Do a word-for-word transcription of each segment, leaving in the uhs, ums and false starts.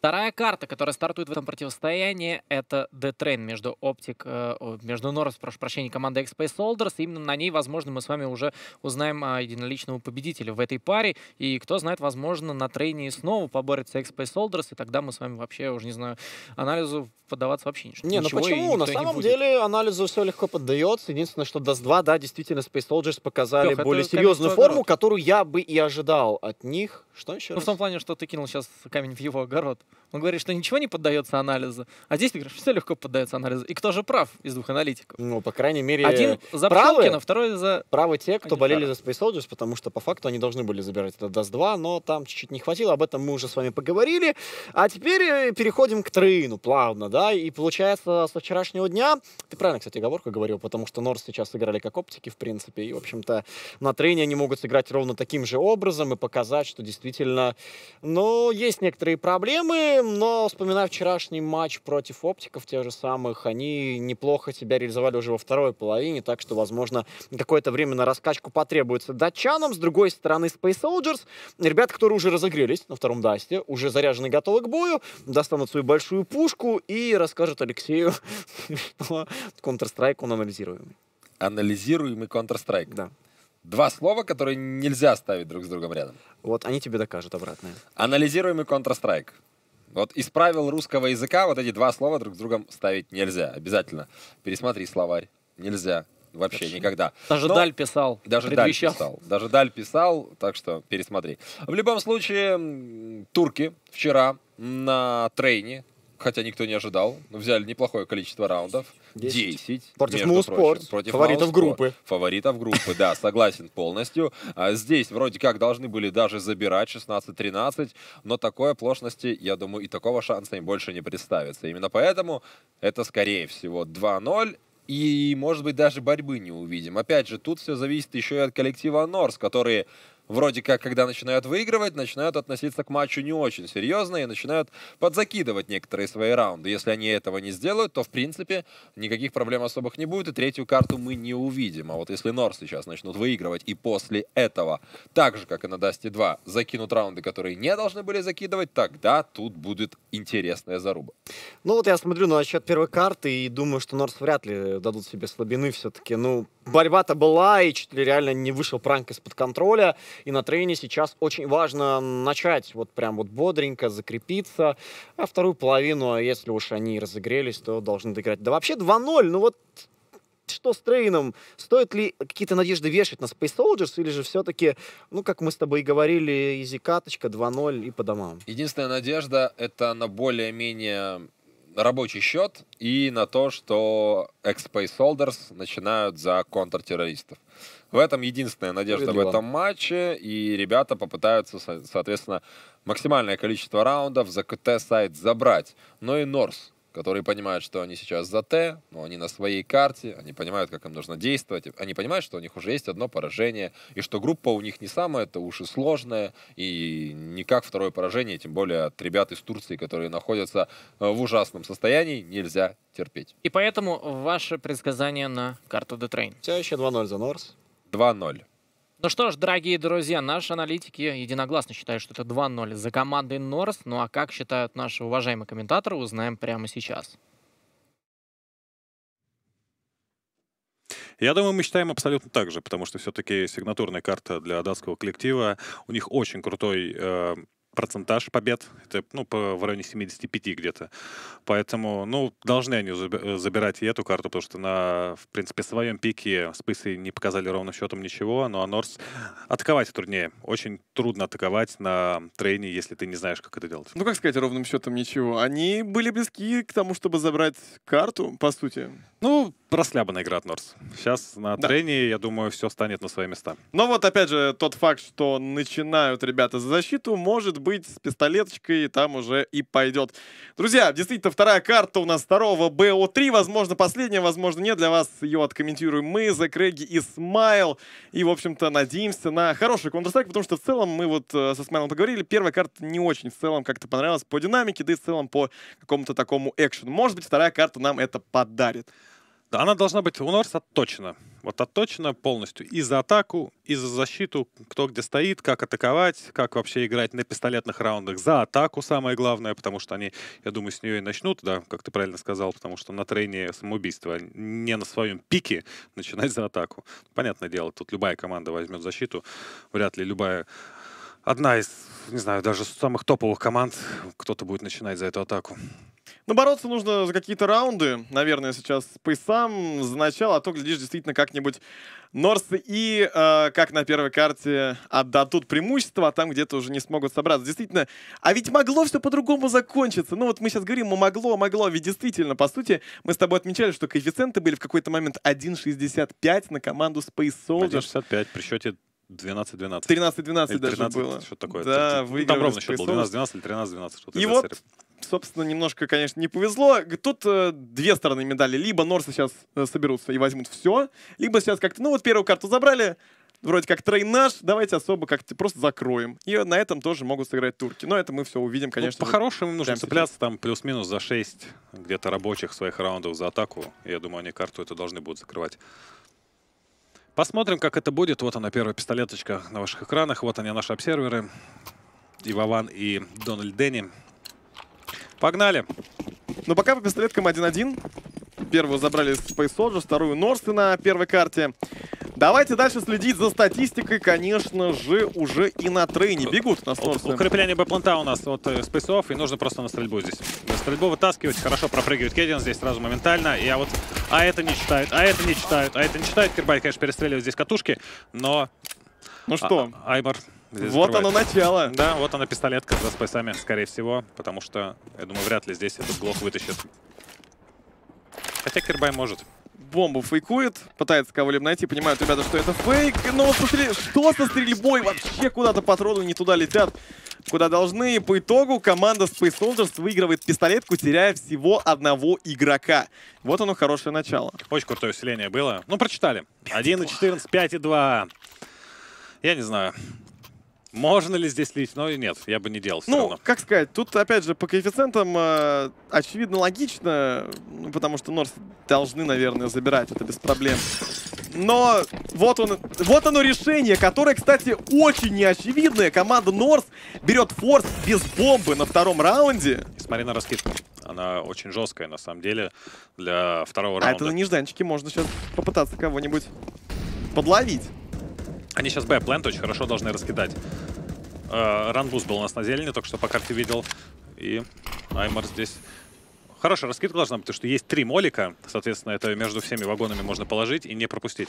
Вторая карта, которая стартует в этом противостоянии, это D-Train между Optic, э, о, между North, прошу прощения, командой X-Space Soldiers. И именно на ней, возможно, мы с вами уже узнаем а, единоличного победителя в этой паре. И кто знает, возможно, на трейне снова поборется X-Space Soldiers, и тогда мы с вами вообще, уже не знаю, анализу поддаваться вообще ничего. Не, ну почему? На самом деле анализу все легко поддается. Единственное, что Даст два, да, действительно, Space Soldiers показали Лёх, более серьезную форму, которую я бы и ожидал от них. Что еще Ну, раз? в том плане, что ты кинул сейчас камень в его огород. Он говорит, что ничего не поддается анализу, а здесь ты говоришь, все легко поддается анализу. И кто же прав из двух аналитиков? Ну, по крайней мере, Один за правы, Пчелкина, второй за... правы те, кто Один болели второй. за Space Soldiers, потому что по факту они должны были забирать этот Даст два, но там чуть-чуть не хватило, об этом мы уже с вами поговорили. А теперь э, переходим к трейну плавно, да, и получается со вчерашнего дня, ты правильно, кстати, оговорку говорил, потому что Норс сейчас сыграли как оптики, в принципе, и, в общем-то, на трейне они могут сыграть ровно таким же образом и показать, что действительно, ну, есть некоторые проблемы, но, вспоминая вчерашний матч против оптиков, тех же самых, они неплохо себя реализовали уже во второй половине, так что, возможно, какое-то время на раскачку потребуется датчанам. С другой стороны, Space Soldiers, ребята, которые уже разогрелись на втором дасте, уже заряжены, готовы к бою, достанут свою большую пушку и расскажут Алексею, что Counter-Strike он анализируемый. Анализируемый Counter-Strike. Да. Два слова, которые нельзя ставить друг с другом рядом. Вот они тебе докажут обратное. Анализируемый Counter-Strike. Вот из правил русского языка вот эти два слова друг с другом ставить нельзя. Обязательно. Пересмотри словарь. Нельзя. Вообще Хорошо. никогда. Даже Но Даль писал. Даже Даль писал. Даже Даль писал, так что пересмотри. В любом случае, турки вчера на трейне, хотя никто не ожидал, взяли неплохое количество раундов. десять. Против между Moonsport, прочим, против фаворитов Moonsport, группы. Фаворитов группы, да, согласен полностью. А здесь вроде как должны были даже забирать шестнадцать тринадцать, но такой оплошности, я думаю, и такого шанса им больше не представится. Именно поэтому это, скорее всего, два ноль. И, может быть, даже борьбы не увидим. Опять же, тут все зависит еще и от коллектива Норс, которые вроде как, когда начинают выигрывать, начинают относиться к матчу не очень серьезно и начинают подзакидывать некоторые свои раунды. Если они этого не сделают, то, в принципе, никаких проблем особых не будет, и третью карту мы не увидим. А вот если Норс сейчас начнут выигрывать, и после этого, так же, как и на Дасте два, закинут раунды, которые не должны были закидывать, тогда тут будет интересная заруба. Ну вот я смотрю на счет первой карты и думаю, что Норс вряд ли дадут себе слабины все-таки. Ну, борьба-то была, и чуть ли реально не вышел пранк из-под контроля. И на трейне сейчас очень важно начать вот прям вот бодренько, закрепиться. А вторую половину, если уж они разогрелись, то должны доиграть. Да вообще два ноль, ну вот что с трейном? Стоит ли какие-то надежды вешать на Space Soldiers, или же все-таки, ну, как мы с тобой и говорили, изи-каточка, два ноль и по домам? Единственная надежда — это на более-менее рабочий счет и на то, что X-Space Soldiers начинают за контртеррористов. В этом единственная надежда в этом матче, и ребята попытаются, соответственно, максимальное количество раундов за КТ-сайт забрать. Но и Норс, которые понимают, что они сейчас за Т, но они на своей карте, они понимают, как им нужно действовать, они понимают, что у них уже есть одно поражение, и что группа у них не самая-то уж и сложная, и никак второе поражение, тем более от ребят из Турции, которые находятся в ужасном состоянии, нельзя терпеть. И поэтому ваше предсказание на карту D-Train. Все еще два ноль за Норс. два ноль. Ну что ж, дорогие друзья, наши аналитики единогласно считают, что это два ноль за командой Норс. Ну а как считают наши уважаемые комментаторы, узнаем прямо сейчас. Я думаю, мы считаем абсолютно так же, потому что все-таки сигнатурная карта для датского коллектива, у них очень крутой э, процентаж побед, это ну, по, в районе семидесяти пяти где-то. Поэтому, ну, должны они забирать и эту карту, потому что на, в принципе, своем пике спейсы не показали ровным счетом ничего, ну а Норс атаковать труднее. Очень трудно атаковать на трейне, если ты не знаешь, как это делать. Ну, как сказать, ровным счетом ничего. Они были близки к тому, чтобы забрать карту, по сути. Ну, расслабанная игра от Норс. Сейчас на Да. трейне, я думаю, все станет на свои места. Но вот, опять же, тот факт, что начинают ребята за защиту, может быть, с пистолеточкой там уже и пойдет. Друзья, действительно, вторая карта у нас второго бэ о три, возможно, последняя, возможно, нет. Для вас ее откомментируем мы, The Craigie и Smile. И, в общем-то, надеемся на хороший Counter-Strike, потому что в целом мы вот э, со Смайлом поговорили, первая карта не очень в целом как-то понравилась по динамике, да и в целом по какому-то такому экшену. Может быть, вторая карта нам это подарит. Да, она должна быть у Норса точно. Вот отточено полностью и за атаку, и за защиту, кто где стоит, как атаковать, как вообще играть на пистолетных раундах. За атаку самое главное, потому что они, я думаю, с нее и начнут, да, как ты правильно сказал, потому что на трейне самоубийство не на своем пике начинать за атаку. Понятное дело, тут любая команда возьмет защиту, вряд ли любая, одна из, не знаю, даже самых топовых команд, кто-то будет начинать за эту атаку. Но бороться нужно за какие-то раунды, наверное, сейчас спейсам за начало, а то, глядишь, действительно как-нибудь Норсы и, э, как на первой карте, отдадут преимущество, а там где-то уже не смогут собраться. Действительно, а ведь могло все по-другому закончиться. Ну вот мы сейчас говорим, ну могло, могло, ведь действительно, по сути, мы с тобой отмечали, что коэффициенты были в какой-то момент один шестьдесят пять на команду Space Soldiers. один шестьдесят пять при счете двенадцать двенадцать. тринадцать двенадцать даже тринадцать, было. что такое? Да, ну, выиграли там ровно счет Space был, двенадцать двенадцать или тринадцать двенадцать. Что-то И вот, собственно, немножко, конечно, не повезло. Тут э, две стороны медали. Либо Норсы сейчас э, соберутся и возьмут все, либо сейчас как-то, ну вот первую карту забрали, вроде как трейн наш, давайте особо как-то просто закроем. И на этом тоже могут сыграть турки. Но это мы все увидим, конечно. Ну, по-хорошему им нужно прямо цепляться там плюс-минус за шесть где-то рабочих своих раундов за атаку. Я думаю, они карту эту должны будут закрывать. Посмотрим, как это будет. Вот она, первая пистолеточка на ваших экранах. Вот они, наши обсерверы. И Вован, и Дональд Дэнни. Погнали! Но пока по пистолеткам один-один. Первую забрали Space Soldiers, вторую Норсы на первой карте. Давайте дальше следить за статистикой, конечно же, уже и на трейне. Бегут у нас Норсы. Укрепление Б-планта у нас от э, спейсов, и нужно просто на стрельбу здесь. На стрельбу вытаскивать, хорошо пропрыгивает Кедин здесь сразу моментально. И а вот, а это не читают, а это не читают, а это не читают. Кирбай, конечно, перестреливает здесь катушки, но... Ну что? А, Аймар здесь вот закрывает. оно начало. Да, вот она пистолетка за спейсами, скорее всего, потому что, я думаю, вряд ли здесь этот глок вытащит. Хотя Кирбай может. Бомбу фейкует, пытается кого-либо найти, понимают ребята, что это фейк. Но вот смотри, что со стрельбой? Вообще куда-то патроны не туда летят, куда должны. По итогу команда Space Soldiers выигрывает пистолетку, теряя всего одного игрока. Вот оно, хорошее начало. Очень крутое усиление было. Ну, прочитали. один и четырнадцать, пять и два. Я не знаю. Можно ли здесь лить? Но нет, я бы не делал все Ну, равно. как сказать, тут, опять же, по коэффициентам э, очевидно логично, ну, потому что Норс должны, наверное, забирать это без проблем. Но вот, он, вот оно решение, которое, кстати, очень неочевидное. Команда Норс берет форс без бомбы на втором раунде. Смотри на раскидку. Она очень жесткая, на самом деле, для второго А раунда. это на нежданчике можно сейчас попытаться кого-нибудь подловить. Они сейчас Б-плент очень хорошо должны раскидать. Э, Ранбуст был у нас на зелени, только что по карте видел. И Аймар здесь... Хорошая раскидка должна быть, потому что есть три молика. Соответственно, это между всеми вагонами можно положить и не пропустить.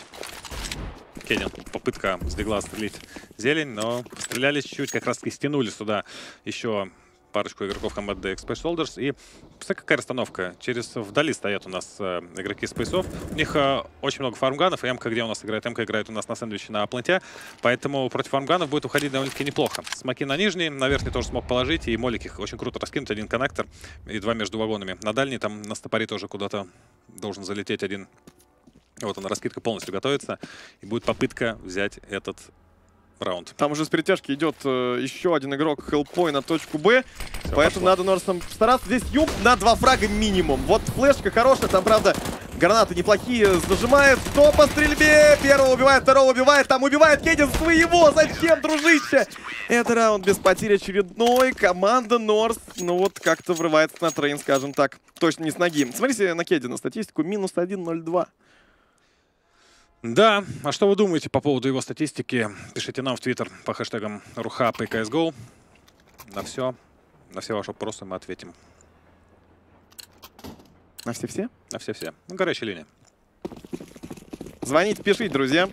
Кедин, попытка с дигла стрелить зелень, но стреляли чуть-чуть, как раз таки стянули сюда еще парочку игроков команды Space Soldiers. И посмотри, какая расстановка. Через вдали стоят у нас э, игроки спейсов. У них э, очень много фармганов. И МК где у нас играет? МК играет у нас на сэндвиче на пленте. Поэтому против фармганов будет уходить довольно-таки неплохо. Смоки на нижний, на верхний тоже смог положить. И молик их очень круто раскинуть. Один коннектор и два между вагонами. На дальний там на стопоре тоже куда-то должен залететь один. Вот она, раскидка полностью готовится. И будет попытка взять этот раунд. Там уже с перетяжки идет э, еще один игрок Hellpoint на точку Б. Всё, Поэтому пошло. надо Норсам стараться. Здесь юб на два фрага минимум. Вот флешка хорошая, там, правда, гранаты неплохие зажимает. Кто по стрельбе? Первого убивает, второго убивает. Там убивает Кедин своего. Зачем, дружище? Это раунд без потери очередной. Команда Норс, ну вот, как-то врывается на трейн, скажем так. Точно не с ноги. Смотрите на Кедина статистику. минус один ноль два. Да, а что вы думаете по поводу его статистики? Пишите нам в Твиттер по хэштегам Рухап и си эс го. На все, на все ваши вопросы мы ответим. На все-все? На все-все. Ну, горячая линия. Звоните, пишите, друзья.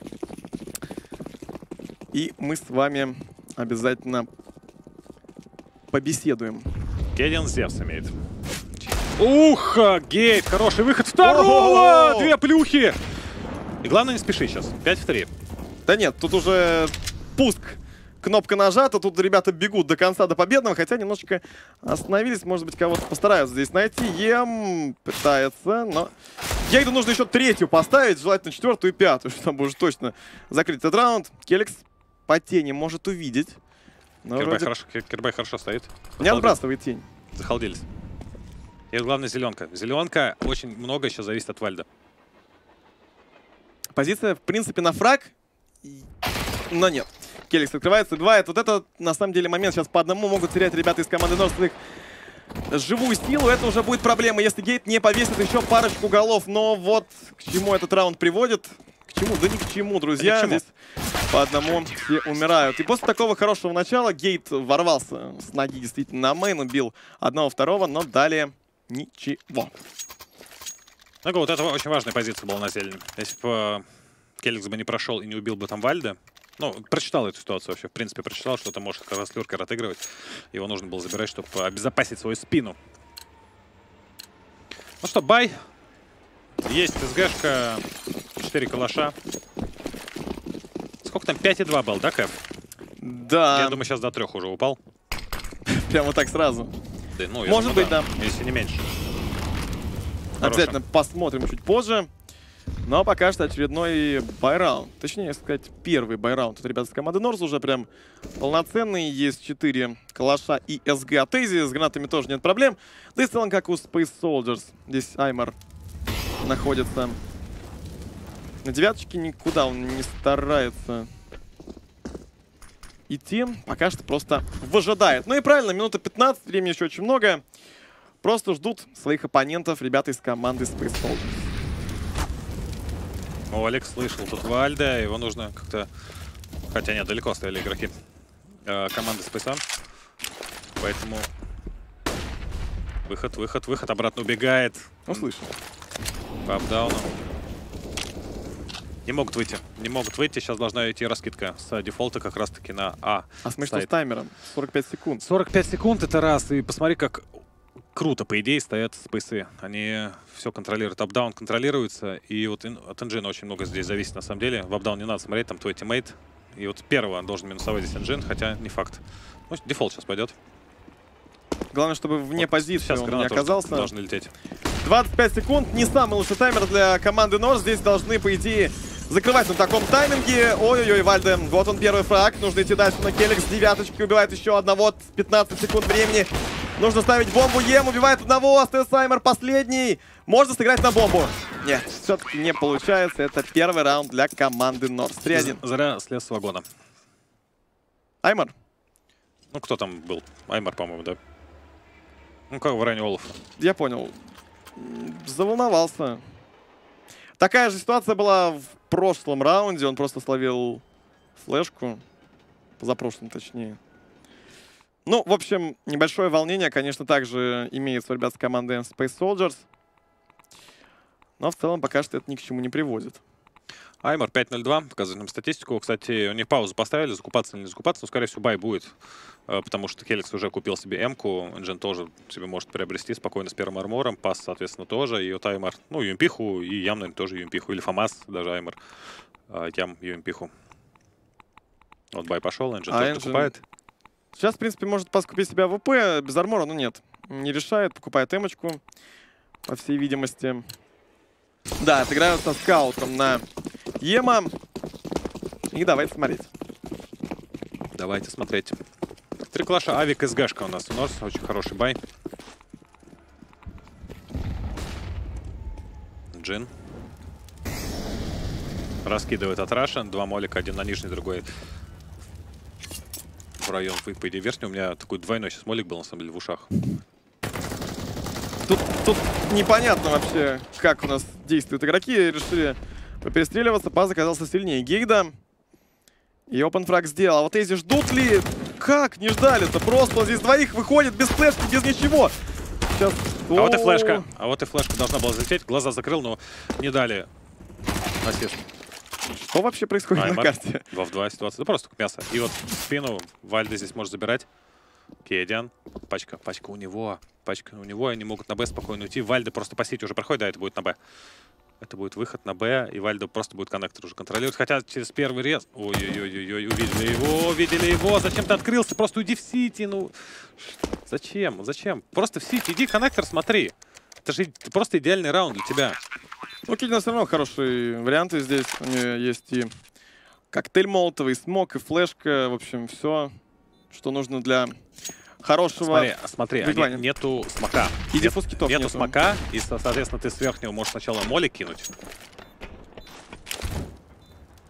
И мы с вами обязательно побеседуем. Кедин Зевс имеет. Ух, Гейт, хороший выход. Второго! Ого! Две плюхи! И главное, не спеши сейчас. пять в три. Да нет, тут уже пуск. Кнопка нажата, тут ребята бегут до конца, до победного, хотя немножечко остановились, может быть, кого-то постараются здесь найти. Ем пытается, но... Гейду нужно еще третью поставить, желательно четвертую и пятую, чтобы уже точно закрыть этот раунд. Келикс по тени может увидеть. Но Кирбай, вроде хорошо, Кирбай хорошо стоит. не отбрасывает тень. Захалдились. И вот главное зеленка. Зеленка очень много еще зависит от Вальда. Позиция, в принципе, на фраг. Но нет. Келикс открывается, два. Вот это, на самом деле, момент. Сейчас по одному могут терять ребята из команды Норс своих живую силу. Это уже будет проблема, если Гейт не повесит еще парочку голов. Но вот к чему этот раунд приводит. К чему? Да ни к чему, друзья. Да ни к чему. Здесь по одному все умирают. И после такого хорошего начала Гейт ворвался с ноги действительно на мейн, убил одного-второго, но далее ничего. Ну, вот это очень важная позиция была на зелени. Если бы Келикс бы не прошел и не убил бы там Вальда, ну, прочитал эту ситуацию вообще, в принципе, прочитал, что там может как раз Люркер отыгрывать. Его нужно было забирать, чтобы обезопасить свою спину. Ну что, бай. Есть СГшка, четыре калаша. Сколько там? пять и два был, да, Кэп? Да. Я думаю, сейчас до трех уже упал. Прямо так сразу. Да, ну, я Может думаю, быть, да. Если не меньше. Обязательно посмотрим чуть позже. Но пока что очередной байраунд. Точнее сказать, первый байраунд. Тут ребята с команды Норс уже прям полноценный. Есть четыре калаша и СГ от Эйзи. С гранатами тоже нет проблем. Да и в целом, как у Space Soldiers. Здесь Аймар находится на девяточке. Никуда он не старается идти. Пока что просто выжидает. Ну и правильно, минута пятнадцать. Времени еще очень много. Просто ждут своих оппонентов ребята из команды Space Soldiers. О, Алекс слышал тут Вальда, его нужно как-то... Хотя нет, далеко стояли игроки э, команды Спейса. Поэтому... Выход, выход, выход, обратно убегает. Услышал. По апдауну. Не могут выйти, не могут выйти. Сейчас должна идти раскидка с дефолта как раз-таки на А. А смотри, что с таймером? сорок пять секунд. сорок пять секунд это раз. И посмотри, как... Круто, по идее, стоят спейсы. Они все контролируют. Апдаун контролируется. И вот от Энджина очень много здесь зависит, на самом деле. В апдаун не надо смотреть, там твой тиммейт. И вот первого должен минусовать здесь Энджин, хотя не факт. Ну, дефолт сейчас пойдет. Главное, чтобы вне Вот позиции сейчас он не оказался. Должны лететь. двадцать пять секунд. Не самый лучший таймер для команды Норс. Здесь должны, по идее, закрывать на таком тайминге. Ой-ой-ой, Вальде. Вот он, первый фраг. Нужно идти дальше на Келикс. Девяточки убивает еще одного. пятнадцать секунд времени. Нужно ставить бомбу. Ем убивает одного. Остается Аймар последний. Можно сыграть на бомбу. Нет, все-таки не получается. Это первый раунд для команды Норс. три один. Зря слез с вагона. Аймар. Ну, кто там был? Аймар, по-моему, да? Ну, как в районе Олафа. Я понял. Заволновался. Такая же ситуация была в прошлом раунде. Он просто словил флешку. Позапрошлом, точнее. Ну, в общем, небольшое волнение, конечно, также имеется у ребят с команды Space Soldiers. Но в целом пока что это ни к чему не приводит. Аймар пять ноль два, показывает нам статистику. Кстати, у них паузу поставили, закупаться или не закупаться, но, скорее всего, бай будет. Потому что Келикс уже купил себе М-ку, Энджин тоже себе может приобрести спокойно с первым армором, Пас, соответственно, тоже. И вот Аймар, ну, Юмпиху, и Ям, наверное, тоже Юмпиху. Или Фамас, даже Аймар, Ям, Юмпиху. Вот бай пошел, Энджин а тоже Engine... покупает. Сейчас, в принципе, может Пас купить себе АВП без армора, но нет. Не решает, покупает эмочку, по всей видимости. Да, отыграют со скаутом на Ема. И давайте смотреть. Давайте смотреть. Три клаша, Авик, СГшка у нас. У нас очень хороший бай. Джин. Раскидывает от Раша. Два молика, один на нижний, другой в район, по идее, верхний. У меня такой двойной сейчас молик был, на самом деле, в ушах. Тут, тут непонятно вообще, как у нас действуют игроки. Решили поперестреливаться. Паз оказался сильнее Гейда. И опенфраг сделал. А вот эти ждут ли? Как? Не ждали-то. Просто он здесь двоих выходит без флешки, без ничего. Сейчас... А вот и флешка. А вот и флешка должна была залететь. Глаза закрыл, но не дали ассист. Что вообще происходит Аймар. на карте? два в два ситуация. Да просто мясо. И вот в спину Вальда здесь может забирать. Кедиан. Пачка. Пачка у него. Пачка у него. Они могут на Б спокойно уйти. Вальда просто по сити уже проходит. Да, это будет на Б. Это будет выход на Б. И Вальда просто будет коннектор уже контролировать. Хотя через первый рез... Ой-ой-ой-ой. Увидели его. Увидели его. Зачем ты открылся? Просто уйди в сити. Ну... Зачем? Зачем? Просто в сити. Иди коннектор смотри. Это же просто идеальный раунд для тебя. Ну, Кедиан все равно хорошие варианты здесь. У него есть и коктейль молотовый, и смок, и флешка. В общем, все, что нужно для хорошего... Смотри, смотри, они, нету смока. И Нет, диффуз китов нету нету. смока, и, соответственно, ты с верхнего можешь сначала молик кинуть.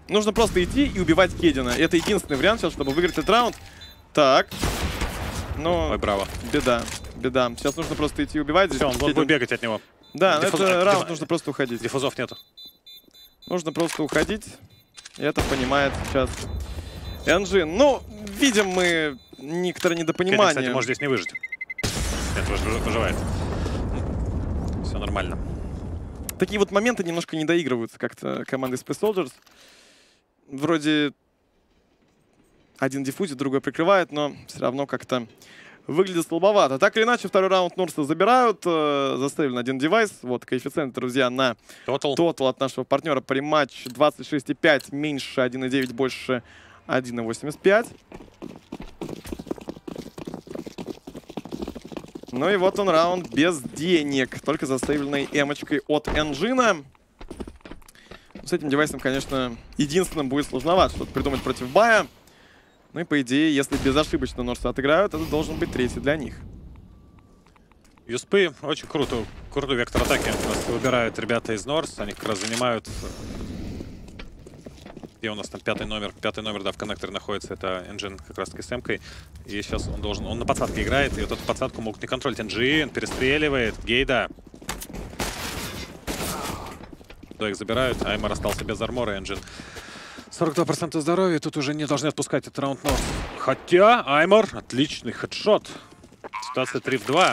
Нужно просто идти и убивать Кедина. Это единственный вариант сейчас, чтобы выиграть этот раунд. Так. Ну, Ой, браво. беда. Беда. Сейчас нужно просто идти и убивать. Все, он Кедин... будет бегать от него. Да, Диффуз... это раунд, Диффуз... нужно просто уходить. Диффузов нету. Нужно просто уходить. И это понимает сейчас Энджин. Ну, видим мы некоторое Кедин, недопонимание. кстати, может здесь не выжить. Нет, выж- выживает. Все нормально. Такие вот моменты немножко не доигрываются как-то команды Space Soldiers. Вроде один диффузит, другой прикрывает, но все равно как-то выглядит слабовато. Так или иначе, второй раунд Нурса забирают. Э, заставили на один девайс. Вот коэффициент, друзья, на Total. тотал от нашего партнера при матч двадцать шесть и пять, меньше один и девять, больше один и восемьдесят пять. Ну и вот он раунд без денег, только засейвленной эмочкой от Энджина. С этим девайсом, конечно, единственным будет сложновато что-то придумать против Бая. Ну и по идее, если безошибочно Норсы отыграют, это должен быть третий для них. Юспы очень круто. Крутой вектор атаки. Просто выбирают ребята из Норс. Они как раз занимают... Где у нас там пятый номер? Пятый номер, да, в коннекторе находится. Это Энджин как раз таки с эмкой. И сейчас он должен... Он на подсадке играет. И вот эту подсадку могут не контролить. Энджин перестреливает. Гейда. Да, их забирают. Аймар остался без армора. Энджин сорок два процента здоровья. Тут уже не должны отпускать этот раунд Норс. Хотя Аймар отличный хедшот. Ситуация три в два.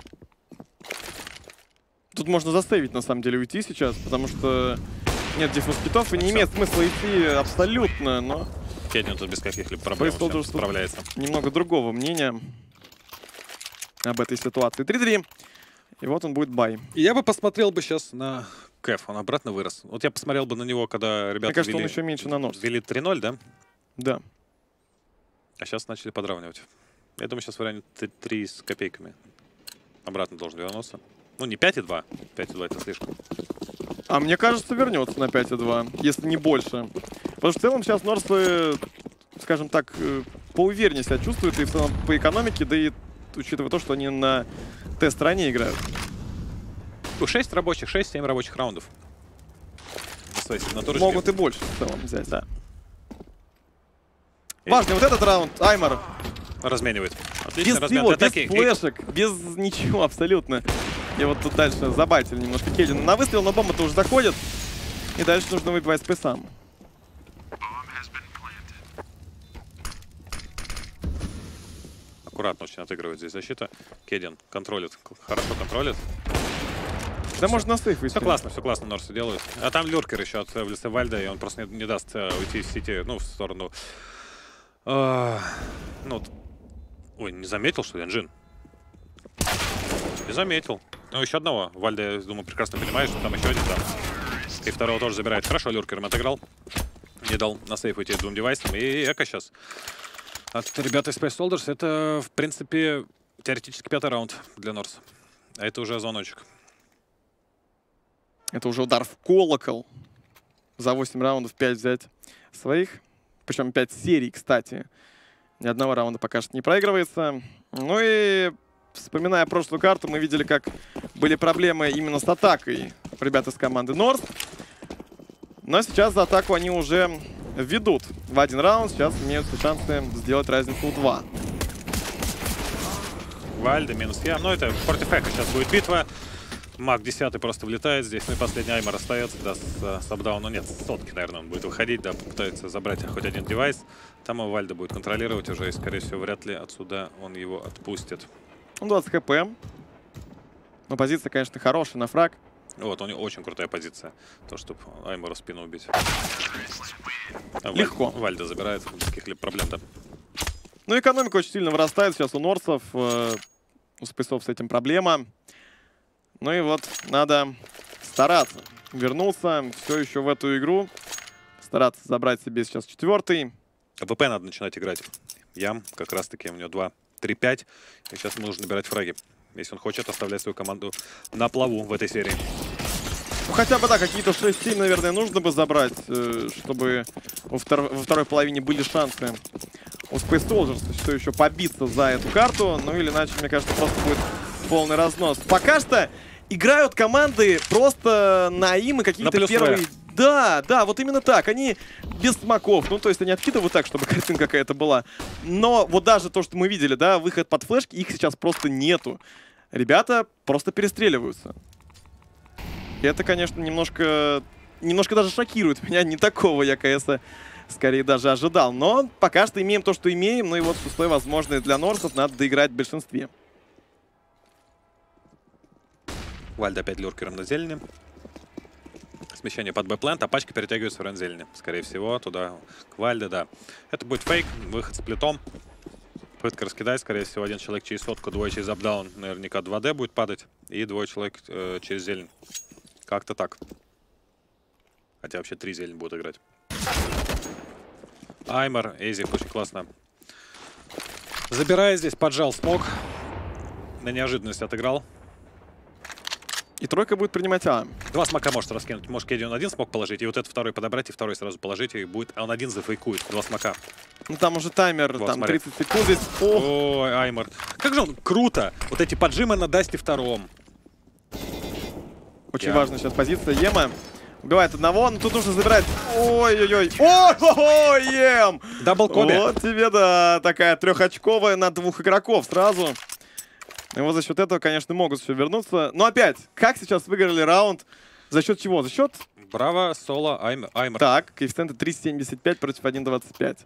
Тут можно заставить, на самом деле, уйти сейчас, потому что нет диффуз-китов, и не имеет смысла идти абсолютно, но... Кедин тут без каких-либо проблем справляется. Немного другого мнения об этой ситуации. три три. И вот он будет бай. Я бы посмотрел бы сейчас на Кэф, он обратно вырос. Вот я посмотрел бы на него, когда ребята Мне кажется, вели, он еще меньше на Норс. вели три ноль, да? Да. А сейчас начали подравнивать. Я думаю, сейчас вариант три с копейками. Обратно должен вернуться. Ну, не пять и два. пять и два это слишком. А мне кажется, вернется на пять и два, если не больше. Потому что в целом сейчас Норсы, скажем так, поувереннее себя чувствуют и в целом по экономике, да и учитывая то, что они на Т-стороне играют. шесть рабочих, шесть-семь рабочих раундов. Могут и больше в целом взять. Да. Важный вот этот раунд. Аймар. Разменивает. Отлично, Без размен всего, без атаки. флешек, без ничего абсолютно. И вот тут дальше забайтили немножко Кедина на выстрел, но бомба-то уже заходит. И дальше нужно выбивать спейсам. Аккуратно очень отыгрывает здесь защита. Кедин контролит, хорошо контролит. Да можно на сейф выйти. Все классно, все классно Норсы делают. А там люркер еще от в лице Вальда, и он просто не, не даст uh, уйти из сети, ну, в сторону... Uh, ну, ой, не заметил, что ли, Энджин? Не заметил. Ну, еще одного. Вальда, я думаю, прекрасно понимает, что там еще один там. И второго тоже забирает. Хорошо, люркером отыграл. Не дал на сейф уйти двум девайсам. И эко сейчас. От ребята из Space Soldiers это, в принципе, теоретически пятый раунд для Норс. А это уже звоночек. Это уже удар в колокол. За восемь раундов пять взять своих. Причем пять серий, кстати. Ни одного раунда пока что не проигрывается. Ну и вспоминая прошлую карту, мы видели, как были проблемы именно с атакой ребят из команды Норс. Но сейчас за атаку они уже ведут в один раунд. Сейчас имеют все шансы сделать разницу в два. Вальда минус я. Ну это против Эко сейчас будет битва. Маг десятый просто влетает здесь. Ну и последний Аймар остается, да, с, с апдауном. Ну нет, с сотки, наверное, он будет выходить, да, попытается забрать хоть один девайс. Там его Вальда будет контролировать уже, и, скорее всего, вряд ли отсюда он его отпустит. двадцать хп. Но позиция, конечно, хорошая на фраг. Вот, у него очень крутая позиция. То, чтобы Аймару спину убить. А Легко. Вальда, Вальда забирает без каких-либо проблем, да. Ну, экономика очень сильно вырастает сейчас у Норсов. Э, у спейсов с этим проблема. Ну и вот надо стараться. Вернулся все еще в эту игру. Стараться забрать себе сейчас четвертый. АВП надо начинать играть. Ям, как раз таки у него два три пять. И сейчас ему нужно набирать фраги. Если он хочет оставлять свою команду на плаву в этой серии. Ну, хотя бы, да, какие-то шесть-семь, наверное, нужно бы забрать, чтобы во, втор во второй половине были шансы у Space Soldiers все еще побиться за эту карту. Ну или иначе, мне кажется, просто будет полный разнос. Пока что играют команды просто на им и какие-то первые Да, да, вот именно так. Они без смоков. Ну, то есть они откидывают так, чтобы картинка какая-то была. Но вот даже то, что мы видели, да, выход под флешки, их сейчас просто нету. Ребята просто перестреливаются. И это, конечно, немножко... Немножко даже шокирует меня. Не такого я КСа скорее даже ожидал. Но пока что имеем то, что имеем. Ну и вот шестой возможный для Норсов. Надо доиграть в большинстве. Вальд опять люркером на зелени. Смещение под Б-плент, а пачка перетягивается в район зелени. Скорее всего, туда, к Вальде, да. Это будет фейк, выход с плитом. Попытка раскидать, скорее всего, один человек через сотку, двое через апдаун. Наверняка два дэ будет падать. И двое человек э, через зелень. Как-то так. Хотя вообще три зелень будут играть. Аймер, Эйзик, очень классно. Забирая здесь, поджал смог. На неожиданность отыграл. И тройка будет принимать А. Два смока может раскинуть. Может, Кеди он один смог положить, и вот этот второй подобрать, и второй сразу положить, и будет... А он один зафейкует. Два смока. Ну там уже таймер, Вот, там смотри. тридцать секунд здесь. О! Ой, Аймер. Как же он круто! Вот эти поджимы на Дасте втором. Очень Я. важная сейчас позиция Ема. Убивает одного, но тут нужно забирать. Ой-ой-ой. Ой-ой-ой, Ем! Дабл Коби. Вот тебе, да, такая трехочковая на двух игроков сразу. И вот за счет этого, конечно, могут все вернуться. Но опять, как сейчас выиграли раунд? За счет чего? За счет... Браво, соло, Аймер. Аймер. Так, коэффициенты три семьдесят пять против один двадцать пять.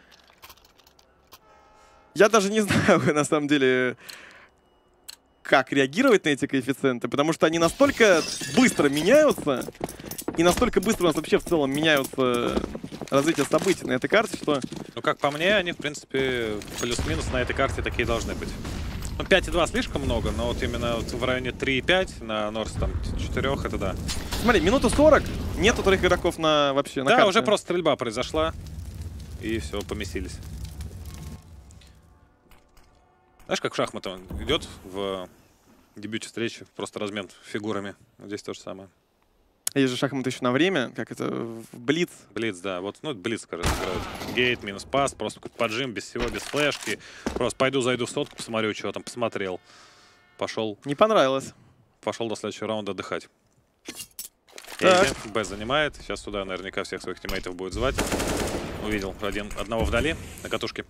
Я даже не знаю, на самом деле, как реагировать на эти коэффициенты, потому что они настолько быстро меняются, и настолько быстро у нас вообще в целом меняются развитие событий на этой карте, что... Ну, как по мне, они, в принципе, плюс-минус на этой карте такие должны быть. Ну, пять и два слишком много, но вот именно вот в районе три и пять на Норс, там, четыре, это да. Смотри, минута сорок, нету вторых игроков на вообще на Да, карте. уже просто стрельба произошла, и все, поместились. Знаешь, как в шахматы он идет в дебюте встречи, просто размен фигурами. Вот здесь то же самое. Есть же шахматы еще на время, как это, в Блиц. Блиц, да. Вот, ну, Блиц, кажется, играют. Гейт, минус пас, просто какой-то поджим, без всего, без флешки. Просто пойду, зайду в сотку, посмотрю, что там, посмотрел. Пошел, Не понравилось. пошел до следующего раунда отдыхать. Так. Эйзи, Б занимает. Сейчас сюда наверняка всех своих тиммейтов будет звать. Увидел один, одного вдали, на катушке.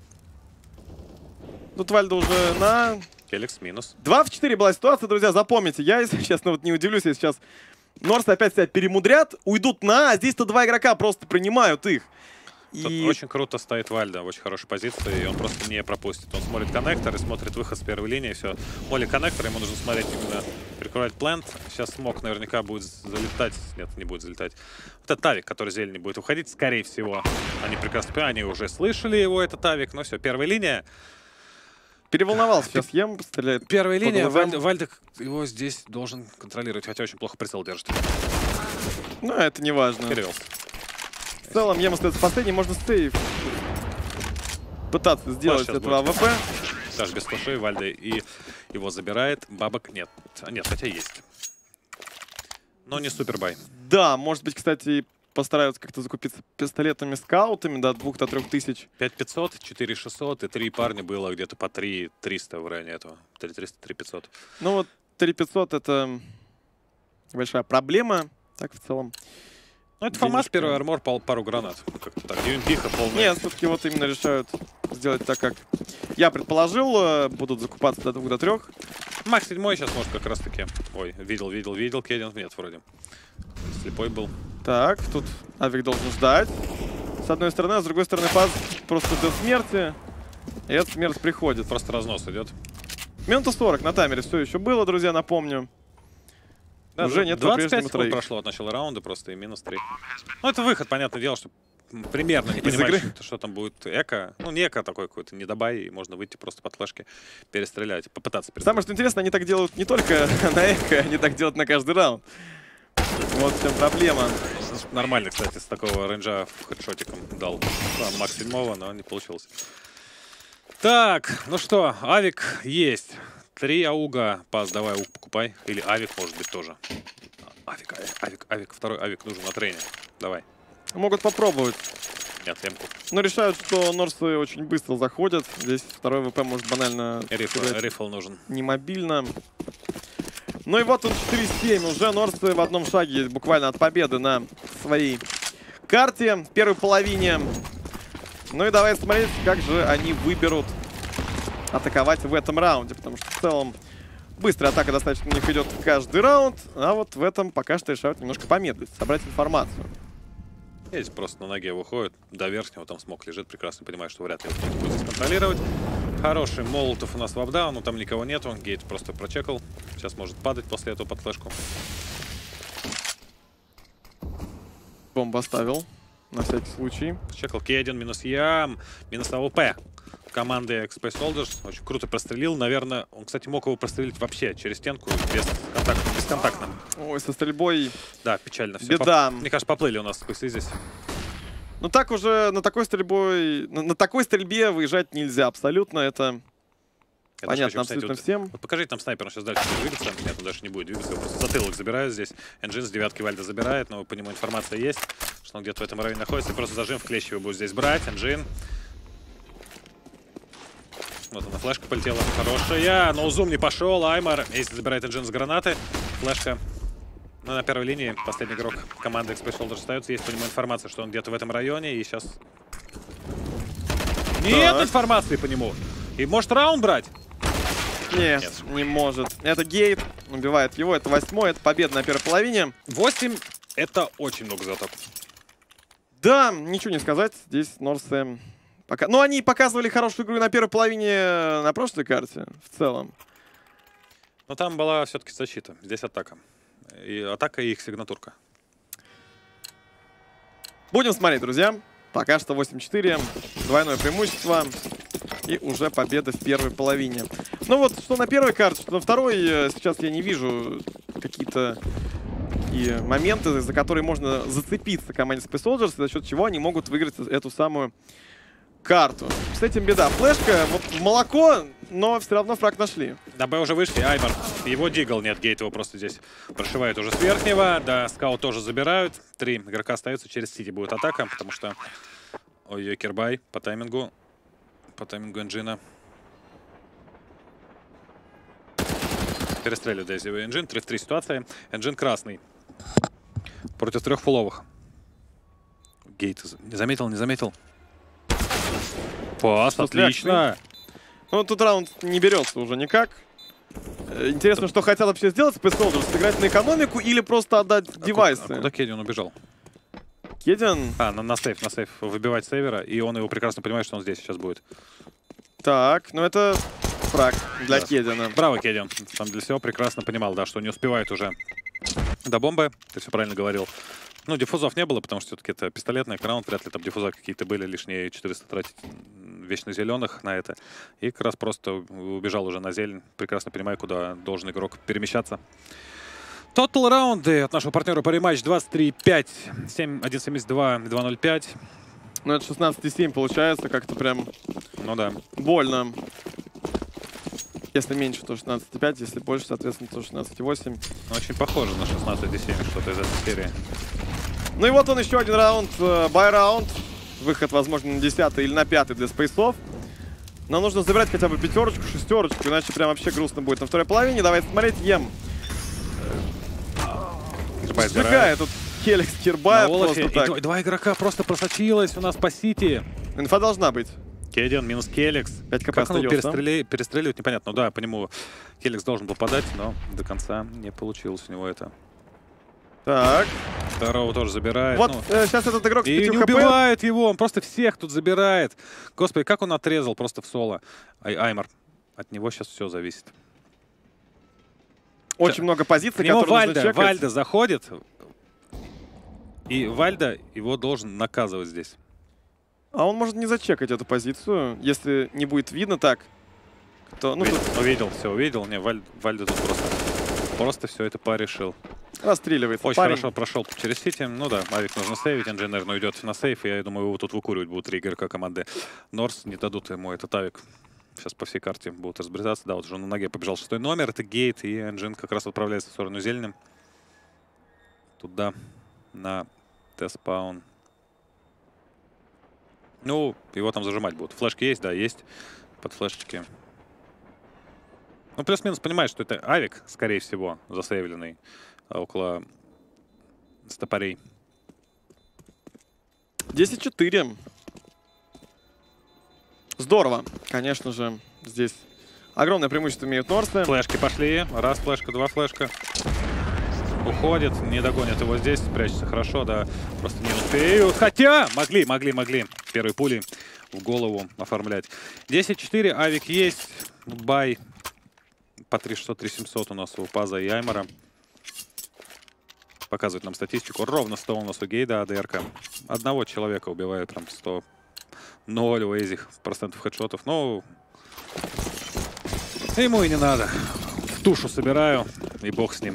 Тут Вальда уже на... Келикс минус. два в четыре была ситуация, друзья, запомните. Я, если честно, вот не удивлюсь, если сейчас Норсы опять себя перемудрят, уйдут на А, здесь-то два игрока просто принимают их. Тут И... очень круто стоит Вальда в очень хорошей позиции, и он просто не пропустит. Он смотрит коннектор и смотрит выход с первой линии, все. Моли коннектор, ему нужно смотреть именно прикрывать плент. Сейчас смог наверняка будет залетать. Нет, не будет залетать. Вот этот тавик, который зелень будет уходить, скорее всего. Они прекрасно понимают, они уже слышали его, этот тавик. Но все, первая линия. Переволновался сейчас Ем, стреляет. Первая Под линия, глазам. Вальда, Вальда его здесь должен контролировать, хотя очень плохо прицел держит. Ну, это не важно. Перевелся. В целом, Ем остается последний, можно сейв пытаться сделать сейчас этого будет. АВП. Даже без флешей Вальда и его забирает. Бабок нет. А, нет, хотя есть. Но не супербай. Да, может быть, кстати, постараются как-то закупиться пистолетами, скаутами до двух до трёх тысяч. пять пятьсот, четыре шестьсот и три парня было где-то по три триста в районе этого. три триста, три пятьсот. Ну вот три пятьсот это большая проблема. Так, в целом. Ну, это ФАМАС, Денежки. первый армор, пал- пару гранат. Как-то так. ю эм пи-ха полная. Нет, все-таки вот именно решают сделать так, как я предположил. э, Будут закупаться до двух до трех. Макс седьмой сейчас может как раз таки. Ой, видел, видел, видел. Кедин нет вроде. Слепой был. Так, тут Авик должен ждать. С одной стороны, а с другой стороны пас просто до смерти. И эта смерть приходит. Просто разнос идет. Минута сорок на таймере все еще было, друзья, напомню. Да, Уже нет двадцать пять по-прежнему секунд троих. прошло от начала раунда просто и минус три. Ну, это выход, понятное дело, что м, примерно не Из понимаешь, игры. что, что там будет эко. Ну, не эко такой какой-то, не добай, и можно выйти просто под флешки, перестрелять, попытаться перестрелять. Самое, что интересно, они так делают не только на эхо, они так делают на каждый раунд. Вот в чем проблема. Нормально, кстати, с такого рейнджа хедшотиком дал сам Макс седьмого, но не получилось. Так, ну что, авик есть. Три ауга, пас, давай ауг покупай. Или авик, может быть, тоже. Авик, авик, авик, авик, второй авик нужен на трейне. Давай. Могут попробовать. Нет, эмку. Но решают, что Норсы очень быстро заходят. Здесь второй ВП может банально Рифл, сказать, рифл нужен. не мобильно. Ну и вот он четыре семь. Уже Норсы в одном шаге буквально от победы на своей карте в первой половине. Ну и давай смотреть, как же они выберут атаковать в этом раунде. Потому что в целом быстрая атака достаточно у них идет каждый раунд. А вот в этом пока что решают немножко помедлить, собрать информацию. Здесь просто на ноге выходит до верхнего, там смог лежит, прекрасно понимает, что вряд ли его будет здесь контролировать. Хороший молотов у нас в апдаун, но там никого нету, гейт просто прочекал. Сейчас может падать после этого под флешку. Бомбу оставил, на всякий случай. Чекал Кей один, минус Ям, минус АВП. Команды экс пи Soldiers очень круто прострелил. Наверное, он, кстати, мог его прострелить вообще через стенку, без контакта, бесконтактно. Ой, со стрельбой. Да, печально. Все Беда. Поп... Мне кажется, поплыли у нас спесы здесь. Ну так уже на такой стрельбой, на, на такой стрельбе выезжать нельзя абсолютно. Это Я понятно хочу, кстати, абсолютно вот, всем. Вот покажите там снайпер, он сейчас дальше будет двигаться. Нет, он дальше не будет двигаться, его просто затылок забирают здесь. Энджин с девятки Вальда забирает, но по нему информация есть, что он где-то в этом районе находится. И просто зажим в клещ его будет здесь брать. Энджин. Вот она, флешка полетела хорошая, но зум не пошел. Аймар, если забирает Энджин с гранаты, флешка. Ну, на первой линии последний игрок команды экс пи Soldiers остается. Есть по нему информация, что он где-то в этом районе. И сейчас... Нет информации по нему. И может раунд брать? Нет, Нет, не может. Это гейт, убивает его, это восьмой, это победа на первой половине. восемь это очень много за атаку. Да, ничего не сказать, здесь Норсы пока... Ну, они показывали хорошую игру на первой половине на прошлой карте, в целом. Но там была все-таки защита, здесь атака. И атака и их сигнатурка. Будем смотреть, друзья. Пока что восемь четыре, двойное преимущество. И уже победа в первой половине. Ну вот, что на первой карте, что на второй, сейчас я не вижу какие-то такие моменты, за которые можно зацепиться команде Space Soldiers, за счет чего они могут выиграть эту самую карту. С этим беда. Флешка, вот в молоко, но все равно фраг нашли. На Б уже вышли, Аймар. Его дигл, нет, гейт его просто здесь прошивает уже с верхнего. Да, скаут тоже забирают. Три игрока остаются, через Сити будет атака, потому что... Ой-ой, Кирбай по таймингу. По таймингу Энджина. Перестреливает здесь его Энджин. три в три ситуация. Энджин красный. Против трех фуловых. Гейт не заметил, не заметил. Пас, отлично. Ну, тут раунд не берется уже никак. Интересно, что хотят вообще сделать Space Soldiers? Сыграть на экономику или просто отдать А девайсы? Куда, а куда Кедин убежал? Кедин. А, на, на сейф, на сейф. Выбивать сейвера. И он его прекрасно понимает, что он здесь сейчас будет. Так, ну это фраг для Да. Кедина. Браво, Кедин. Сам для всего прекрасно понимал, да, что не успевает уже до бомбы. Ты все правильно говорил. Ну, диффузов не было, потому что все-таки это пистолетный раунд. Вряд ли там диффуза какие-то были, лишние четыреста тратить вечно зеленых на это. И как раз просто убежал уже на зелень, прекрасно понимая, куда должен игрок перемещаться. Тотал раунды от нашего партнера по рематч двадцать три пять, семь один семьдесят два, два ноль пять. Ну это шестнадцать семь получается, как-то прям Ну да. больно. Если меньше, то шестнадцать пять, если больше, соответственно, то шестнадцать восемь. Очень похоже на шестнадцать семь, что-то из этой серии. Ну и вот он еще один раунд, бай-раунд. Выход, возможно, на десятый или на пятый для спейсов. Но нужно забирать хотя бы пятерочку, шестерочку, иначе прям вообще грустно будет на второй половине. Давайте смотреть, Ем. Сжигает тут Хеликс Кирбаев просто так. Два, два игрока просто просочилось у нас по Сити. Инфа должна быть. Кедин минус Келикс. пять КП Как он остается. перестрели... перестреливает, непонятно. Ну да, по нему Келикс должен был подать, но до конца не получилось у него это. Так. Второго тоже забирает. Вот ну. э, сейчас этот игрок с И пятью не хп. убивает его, он просто всех тут забирает. Господи, как он отрезал просто в соло. Ай, Аймар. От него сейчас все зависит. Очень много позиций, К нему которые нужно Вальда, чекать. Вальда заходит. И Вальда его должен наказывать здесь. А он может не зачекать эту позицию, если не будет видно так. То, ну, Увидел, тут увидел, все, увидел. Не, Валь, Вальда тут просто, просто все это порешил. расстреливается Очень парень. хорошо прошел через Сити. Ну да, Авик нужно сейвить, Энджин, наверное, уйдет на сейф. И я думаю, его тут выкуривать будут три игрока команды Норс. Не дадут ему этот Авик. Сейчас по всей карте будут разбираться. Да, вот уже на ноге побежал шестой номер. Это Гейт, и Энджин как раз отправляется в сторону зеленым. Туда, на Т-спаун. Ну, его там зажимать будут. Флешки есть, да, есть. Под флешечки. Ну, плюс-минус понимаешь, что это Авик, скорее всего, засейвленный около стопорей. десять четыре. Здорово. Конечно же, здесь огромное преимущество имеют Норсы. Флешки пошли. Раз флешка, два флешка. Уходит, не догонят его здесь. Прячется хорошо, да. Просто не успеют. Хотя могли, могли, могли. Первые пули в голову оформлять. десять четыре. Авик есть. Бай. По три шестьсот, три семьсот у нас у Паза и Аймора. Показывает нам статистику. Ровно сто у нас у Гейда, АДРка. Одного человека убивает прям сто. Ноль у этих процентов хедшотов. Ну, ему и не надо. В тушу собираю, и бог с ним.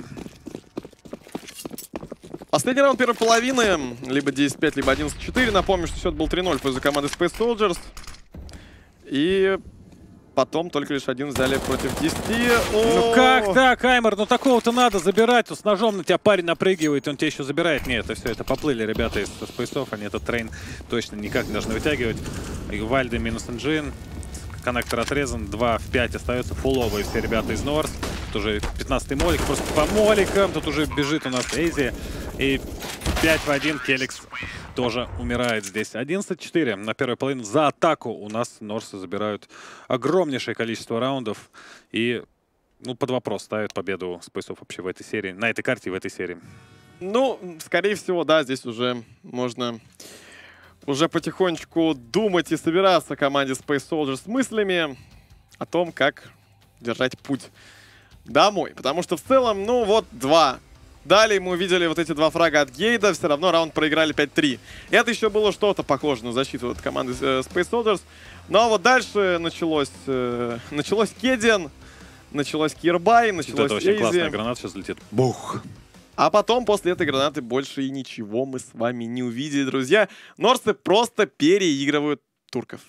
Последний раунд первой половины. Либо десять пять, либо одиннадцать четыре. Напомню, что счет был три ноль в пользу команды Space Soldiers. И потом только лишь один взяли против десяти. Ну как так, Аймор? Ну такого-то надо забирать. С ножом на тебя парень напрыгивает, он тебя еще забирает. Нет, это все, это поплыли ребята из спейсов. Они этот трейн точно никак не должны вытягивать. И Вальды минус энджин. Коннектор отрезан. два в пять остается. Фуловые все ребята из Норс. Тут уже пятнадцатый молик. Просто по моликам. Тут уже бежит у нас Эйзи. И пять в один Келикс тоже умирает здесь. одиннадцать четыре на первой половине. За атаку у нас Норсы забирают огромнейшее количество раундов. И ну, под вопрос ставят победу спейсов вообще в этой серии. На этой карте и в этой серии. Ну, скорее всего, да, здесь уже можно уже потихонечку думать и собираться команде Space Soldiers с мыслями о том, как держать путь домой. Потому что в целом, ну вот, два. Далее мы увидели вот эти два фрага от Гейда, все равно раунд проиграли пять три. Это еще было что-то похоже на защиту от команды э, Space Soldiers. Ну а вот дальше началось, э, началось Кедиан, началось Кирбай, началось Вот это очень Эйзи. классная граната сейчас летит. Бух! А потом, после этой гранаты, больше и ничего мы с вами не увидели, друзья. Норсы просто переигрывают турков.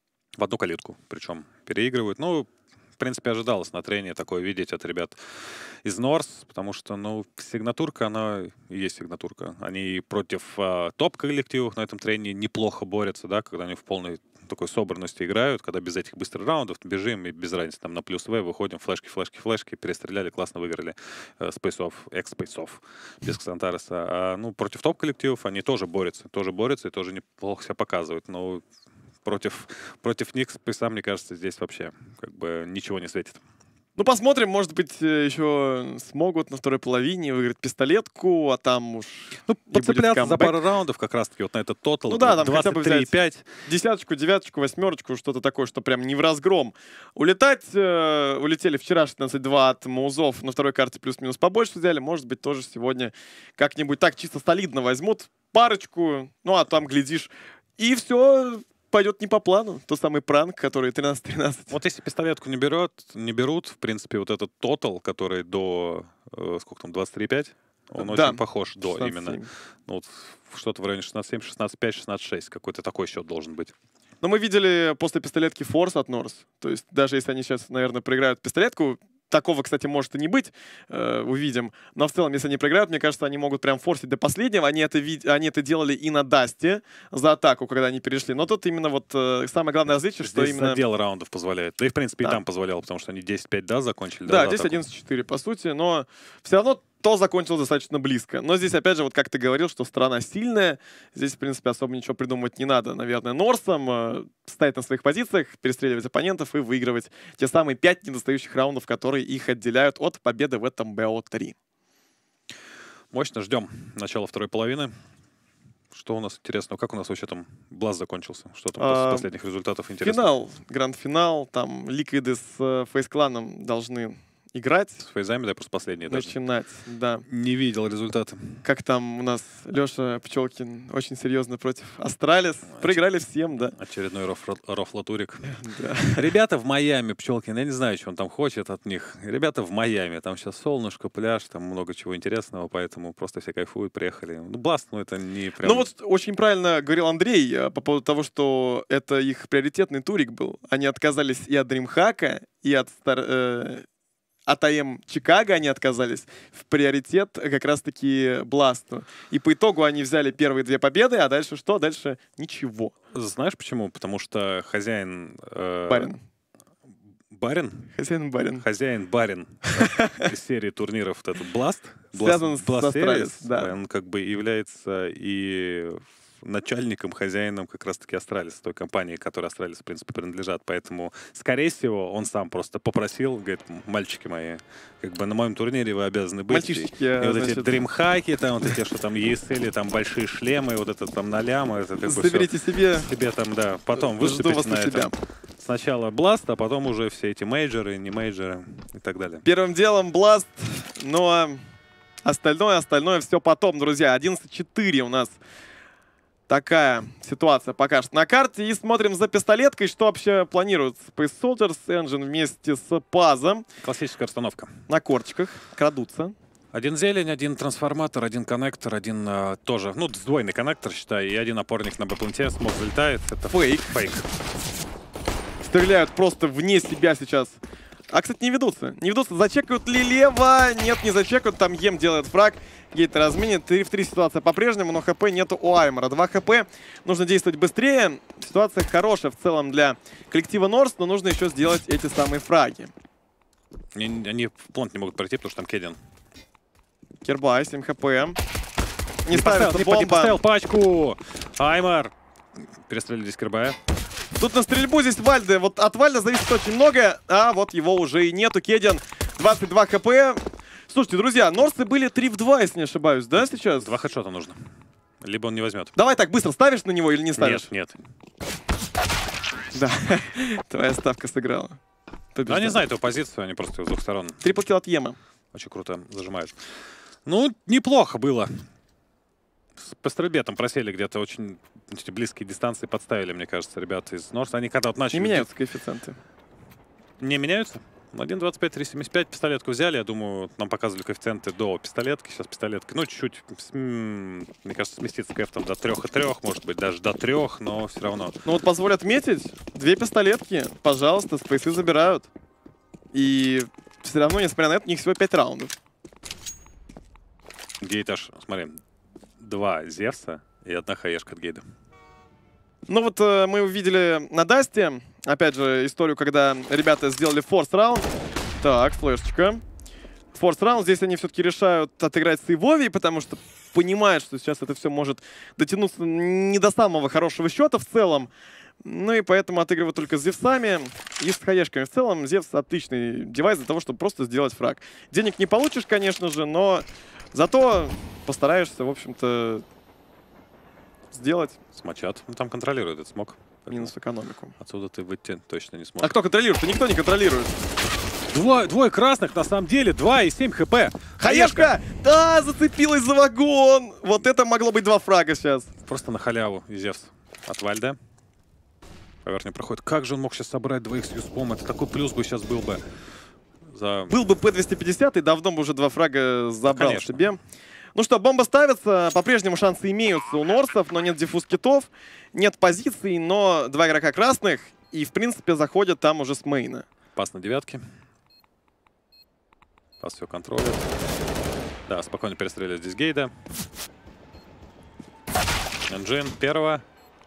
В одну калитку, причем переигрывают. Ну, в принципе, ожидалось на трене такое видеть от ребят из Норс, потому что, ну, сигнатурка, она и есть сигнатурка. Они против э, топ-коллективов на этом трене неплохо борются, да, когда они в полной такой собранности играют, когда без этих быстрых раундов бежим и без разницы, там на плюс В выходим, флешки, флешки, флешки, перестреляли, классно выиграли э, спейсов, экс-спейсов без Ксантареса. А, ну, против топ-коллективов они тоже борются, тоже борются и тоже неплохо себя показывают, но против, против них спейса, мне кажется, здесь вообще как бы ничего не светит. Ну, посмотрим, может быть, еще смогут на второй половине выиграть пистолетку, а там уж ну, и подцепляться будет за камбэк. пару раундов как раз-таки вот на этот тотал. Ну да, там хотя бы двадцать три взять пять. Десяточку, девяточку, восьмерочку, что-то такое, что прям не в разгром. Улетать, э, улетели вчера шестнадцать два от Маузов, на второй карте плюс-минус побольше взяли. Может быть, тоже сегодня как-нибудь так чисто солидно возьмут парочку, ну а там, глядишь, и все пойдет не по плану. Тот самый пранк, который тринадцать тринадцать. Вот если пистолетку не, берет, не берут, в принципе, вот этот тотал, который до, э, сколько там, двадцать три пять, он Да. очень похож до шестнадцать именно. семь. Ну, вот что-то в районе шестнадцать семь, шестнадцать пять, шестнадцать шесть. Какой-то такой счет должен быть. Но мы видели после пистолетки форс от Норс. То есть даже если они сейчас, наверное, проиграют пистолетку, такого, кстати, может и не быть, э, увидим. Но в целом, если они проиграют, мне кажется, они могут прям форсить до последнего. Они это, вид... они это делали и на Дасте за атаку, когда они перешли. Но тут именно вот э, самое главное различие, что Здесь именно... задел раундов позволяет. Да и, в принципе, Да. и там позволял, потому что они десять пять, да, закончили. Да, за здесь атаку. одиннадцать четыре, по сути, но все равно то закончилось достаточно близко. Но здесь, опять же, вот как ты говорил, что страна сильная, здесь, в принципе, особо ничего придумывать не надо. Наверное, Норсам э, стоять на своих позициях, перестреливать оппонентов и выигрывать те самые пять недостающих раундов, которые их отделяют от победы в этом бэ о три. Мощно ждем начала второй половины. Что у нас интересного? Как у нас вообще там Бласт закончился? Что там А, после последних результатов интересно? Финал, гранд-финал, там Ликвиды с э, Фейс-кланом должны играть, С фейзами, да, просто последние даже. начинать, да. Не видел результаты. Как там у нас Леша Пчелкин очень серьезно против Астралис. Проиграли всем, да. Очередной роф- рофлатурик. Да. Ребята в Майами, Пчелкин, я не знаю, что он там хочет от них. Ребята в Майами, там сейчас солнышко, пляж, там много чего интересного, поэтому просто все кайфуют, приехали. Ну, Бласт, ну это не прям... Ну вот очень правильно говорил Андрей э, по поводу того, что это их приоритетный турик был. Они отказались и от Дримхака, и от Стар... э, от АМ Чикаго они отказались в приоритет как раз-таки Бласту. И по итогу они взяли первые две победы, а дальше что? Дальше ничего. Знаешь почему? Потому что хозяин... э, Барин. Барин? Хозяин барин. Хозяин Барин э, из серии турниров вот этот Blast. Связан с Blast Astralis, Series, да. Он как бы является и начальником, хозяином как раз-таки Астралис, той компании, которой Астралис, в принципе, принадлежат. Поэтому, скорее всего, он сам просто попросил, говорит, мальчики мои, как бы на моем турнире вы обязаны быть. Мальчишки, и, и вот значит... эти дримхаки, там вот эти, что там и эс эл, там большие шлемы, вот это там на лямы. Это, как бы, заберите все, себе. себе там, да. Потом Жду выступите вас на у себя. этом. Сначала Blast, а потом уже все эти мейджоры, не мейджоры и так далее. Первым делом Blast, но остальное, остальное все потом, друзья. одиннадцать четыре у нас такая ситуация пока что на карте. И смотрим за пистолеткой, что вообще планирует Space Soldiers Engine вместе с Пазом. Классическая расстановка. На кортиках крадутся. Один зелень, один трансформатор, один коннектор, один а, тоже, ну, сдвоенный коннектор, считай, и один опорник на Б-пленте. Смог залетает. Это Фейк. Фейк. Стреляют просто вне себя сейчас. А, кстати, не ведутся. Не ведутся. Зачекают ли лево? Нет, не зачекают. Там Ем делает фраг. Гейт разменит. три в три ситуация по-прежнему, но ХП нету у Аймора. два хп. Нужно действовать быстрее. Ситуация хорошая в целом для коллектива Норс, но нужно еще сделать эти самые фраги. Они, они в плант не могут пройти, потому что там Кедин. Кербай, семь хп. Не, Не ставится поставил, не, бомба. не поставил пачку. Аймор. Перестрелили здесь Кербая. Тут на стрельбу здесь Вальды. Вот от Вальда зависит очень многое, а вот его уже и нету. Кедин, двадцать два хп. Слушайте, друзья, Норсы были три в два, если не ошибаюсь, да, сейчас? Два хедшота нужно. Либо он не возьмет. Давай так, быстро ставишь на него или не ставишь? Нет, нет. Да, твоя ставка сыграла. Ну, они знают эту позицию, они просто с двух сторон Трипл килл от Ема. очень круто зажимают. Ну, неплохо было. По стрельбе там просели где-то очень эти близкие дистанции, подставили, мне кажется, ребята из Норс. Они когда вот начали... Не меняются коэффициенты. Не меняются? один двадцать пять, три семьдесят пять. Пистолетку взяли. Я думаю, нам показывали коэффициенты до пистолетки. Сейчас пистолетка, ну, чуть-чуть, мне кажется, сместится кэф там до трех и трех, может быть, даже до трех, но все равно. Ну вот позволь отметить, две пистолетки, пожалуйста, спейсы забирают. И все равно, несмотря на это, у них всего пять раундов. Гейт аж, смотри, два Зевса и одна хаешка от Гейда. Ну вот э, мы увидели на Дасте, опять же, историю, когда ребята сделали форс раунд. Так, флешечка. Форс раунд, здесь они все-таки решают отыграть с Ивови, потому что понимают, что сейчас это все может дотянуться не до самого хорошего счета в целом. Ну и поэтому отыгрывают только с Зевсами и с хаешками. В целом, Зевс отличный девайс для того, чтобы просто сделать фраг. Денег не получишь, конечно же, но зато постараешься, в общем-то, сделать. Смочат. Ну, там контролирует этот смог. Минус экономику. Отсюда ты выйти точно не сможешь. А кто контролирует? Никто не контролирует. Двое, двое красных, на самом деле, два и семь хп. Хаешка! Да, зацепилась за вагон! Вот это могло быть два фрага сейчас. Просто на халяву и Зевс от Вальда. Поверх не проходит. Как же он мог сейчас собрать двоих с юспом? Это такой плюс бы сейчас был бы. За... Был бы П двести пятьдесят, и давно бы уже два фрага забрал Конечно. себе. Ну что, бомба ставится. По-прежнему шансы имеются у Норсов, но нет диффуз китов, нет позиций, но два игрока красных. И, в принципе, заходят там уже с мейна. Пас на девятке. Пас все контролит. Да, спокойно перестреливает здесь Гейда. Энджин первого.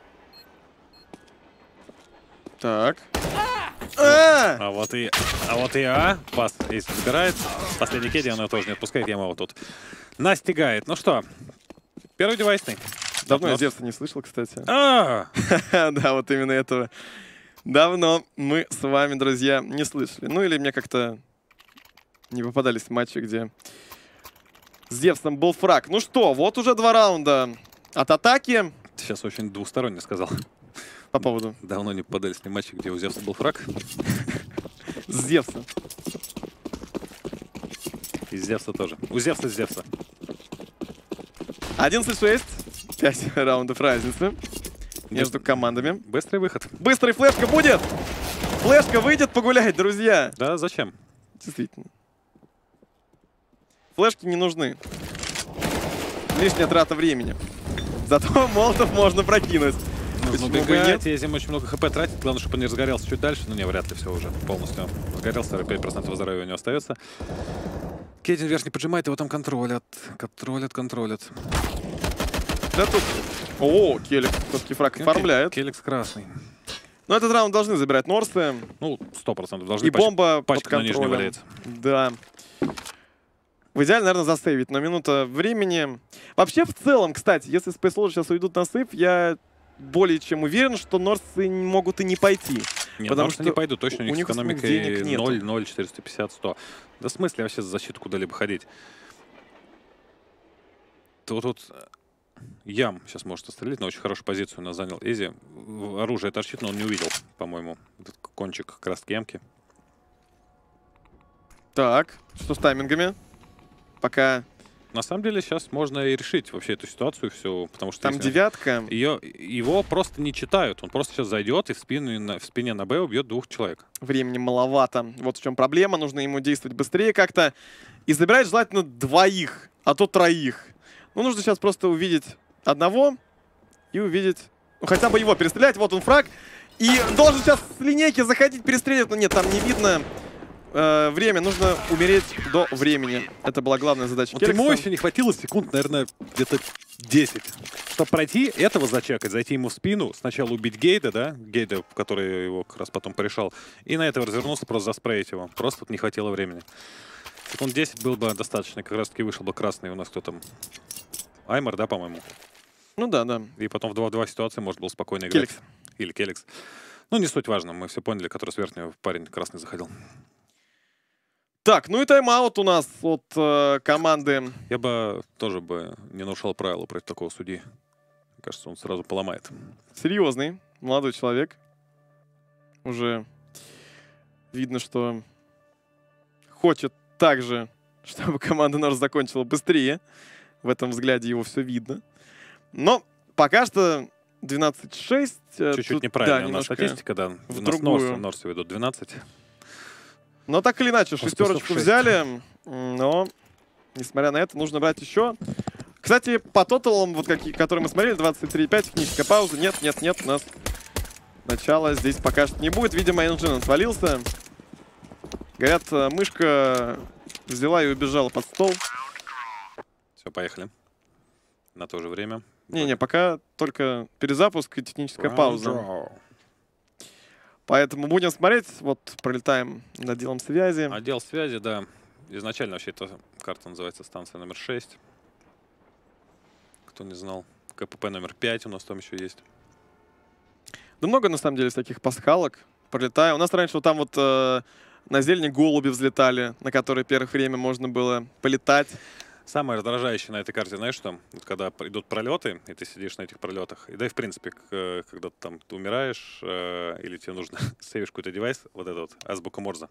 Так. А! А вот и, а вот и А. Пас если забирает. Последний Кеди, она тоже не отпускает. Я его тут настигает. Ну что, первый девайсный. Давно я Норс. Зевса не слышал, кстати. А, Да, вот именно этого. Давно мы с вами, друзья, не слышали. Ну или мне как-то не попадались матчи, где с Зевсом был фраг. Ну что, вот уже два раунда от атаки. Сейчас очень двусторонне сказал. По поводу Давно не попадались мне матчи, где у Зевса был фраг. с Зевса. И с Зевса тоже. У Зевса с Зевса. одиннадцать шесть. пять раундов разницы между командами. Быстрый выход. Быстрый флешка будет. Флешка выйдет погулять, друзья. Да, зачем? Действительно. Флешки не нужны. Лишняя трата времени. Зато молотов можно прокинуть. Нужно Почему бы и убегать, нет? Езим очень много хп тратит. Главное, чтобы он не разгорелся чуть дальше. Ну не, вряд ли все уже полностью. Разгорелся, сорок пять процентов здоровья у него остается. Кейдин верхний поджимает, его там контролят. Контролят, контролят. Да тут... О, Келик все-таки фраг оформляет. Келикс красный. Но этот раунд должны забирать Норсы. Ну, сто процентов должны. И пачка- бомба под пачка на нижней контролем. валяется. Да. В идеале, наверное, засейвить, но минута времени. Вообще, в целом, кстати, если Space Soldier сейчас уйдут на сейв, я более чем уверен, что Норсы могут и не пойти. Нет, потому что что не пойдут, точно у них у них с экономикой денег нету. ноль, ноль, четыреста пятьдесят, сто. Да в смысле вообще за защиту куда-либо ходить? То тут Ям сейчас может отстрелить, но очень хорошую позицию у нас занял Эзи. Оружие торчит, но он не увидел, по-моему, этот кончик как раз ямки. Так, что с таймингами? Пока На самом деле сейчас можно и решить вообще эту ситуацию всю, потому что там если девятка. ее, его просто не читают. Он просто сейчас зайдет и в, спину, на- в спине на Б убьет двух человек. Времени маловато. Вот в чем проблема. Нужно ему действовать быстрее как-то. И забирать желательно двоих, а то троих. Ну, нужно сейчас просто увидеть одного и увидеть... Ну, хотя бы его перестрелять. Вот он фраг. И должен сейчас с линейки заходить, перестрелять. Но нет, там не видно э, время. Нужно умереть до времени. Это была главная задача Вот ему Келикса. еще не хватило секунд, наверное, где-то десять. Чтобы пройти, этого зачекать, зайти ему в спину, сначала убить Гейда, да, Гейда, который его как раз потом порешал, и на этого развернулся, просто заспреить его. Просто вот не хватило времени. Секунд десять было бы достаточно, как раз таки вышел бы красный у нас кто там. Аймор, да, по-моему. Ну да, да. И потом в два в два ситуации можно было спокойно играть. Келикс. Или Келикс. Ну, не суть важно, мы все поняли, который с верхнего парень красный заходил. Так, ну и тайм-аут у нас от э, команды. Я бы тоже бы не нарушал правила против такого судьи. Мне кажется, он сразу поломает. Серьезный, молодой человек. Уже видно, что хочет также, чтобы команда Норс закончила быстрее. В этом взгляде его все видно. Но пока что двенадцать шесть. Чуть-чуть неправильно у нас статистика, да. в У нас другую. Норсы, Норсы ведут двенадцать. Но так или иначе, Успехов шестерочку шесть. взяли. Но, несмотря на это, нужно брать еще. Кстати, по тоталам, вот какие, которые мы смотрели, двадцать три пять, техническая пауза. Нет, нет, нет, у нас начала здесь пока что не будет. Видимо, Энджин отвалился. Говорят, мышка взяла и убежала под стол. Все, поехали. На то же время. Не-не, пока только перезапуск и техническая пауза. Поэтому будем смотреть. Вот пролетаем над отделом связи. Отдел связи, да. Изначально вообще эта карта называется станция номер шесть. Кто не знал. КПП номер пять у нас там еще есть. Да много, на самом деле, всяких пасхалок. Пролетаю. У нас раньше вот там вот э, на зелени голуби взлетали, на которые первое время можно было полетать. Самое раздражающее на этой карте, знаешь что? Вот когда идут пролеты, и ты сидишь на этих пролетах, и да и в принципе, к- когда ты там ты умираешь, э, или тебе нужно сейвишь какой-то девайс, вот этот вот, азбука Морзе.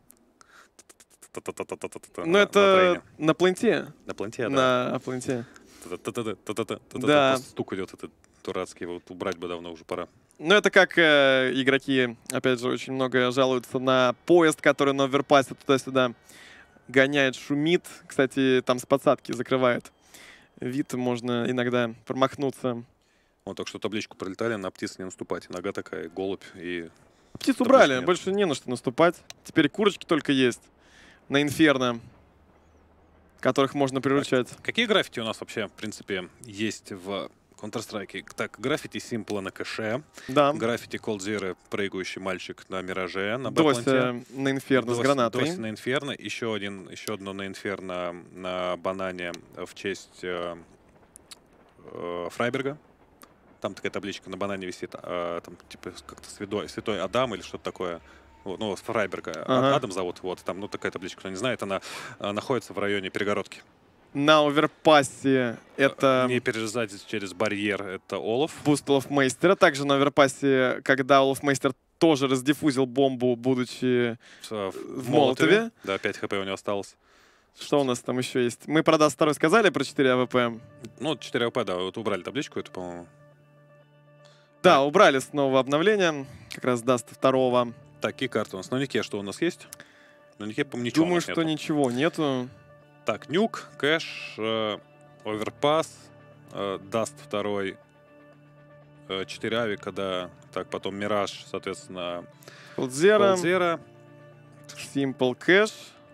Но На- это на трейне. на пленте. На планте, да. На пленте. Та-та-та-та-та-та-та-та. Да. Просто стук идет этот дурацкий, вот убрать бы давно уже пора. Ну, это как э, игроки, опять же, очень много жалуются на поезд, который на оверпассе туда-сюда гоняет, шумит. Кстати, там с подсадки закрывает вид, можно иногда промахнуться. Вот только что табличку пролетали, на птиц не наступать. Нога такая, голубь и... Птиц Таблички убрали, нет. больше не на что наступать. Теперь курочки только есть на Инферно, которых можно приручать. Какие граффити у нас вообще, в принципе, есть в Counter-Strike? Так, граффити Симпла на кэше, Да, граффити Cold Zero, прыгающий мальчик на Мираже, на Бэпланте. Дося на Инферно с Дос- гранатой. Доси на Инферно, еще, один, еще одно на Инферно на банане в честь э, э, Фрайберга. Там такая табличка на банане висит, а, там типа как-то святой, святой Адам или что-то такое. Вот, ну, с Фрайберга. А- Ага. Адам зовут, вот, там, ну, такая табличка, кто не знает, она а, находится в районе перегородки. На оверпассе это Не перерезать через барьер, это Олаф. буст Олафмейстера. Также на оверпассе, когда Олафмейстер тоже раздиффузил бомбу, будучи... В, в Молотове. Да, пять хп у него осталось. Что у нас там еще есть? Мы про Даст второй сказали, про четыре АВП. Ну, четыре АВП, да, вот убрали табличку эту, по-моему. Да, убрали снова обновление. Как раз Даст второго. Такие карты у нас. На Нике что у нас есть? На Нике, по-моему, ничего у Думаю, нас что нету. ничего нету. Так, Нюк, Кэш, э, Оверпас, э, Даст второй, э, четыре Авика, да. Так, потом Мираж, соответственно, Колдзера, Колдзера Simple Cash.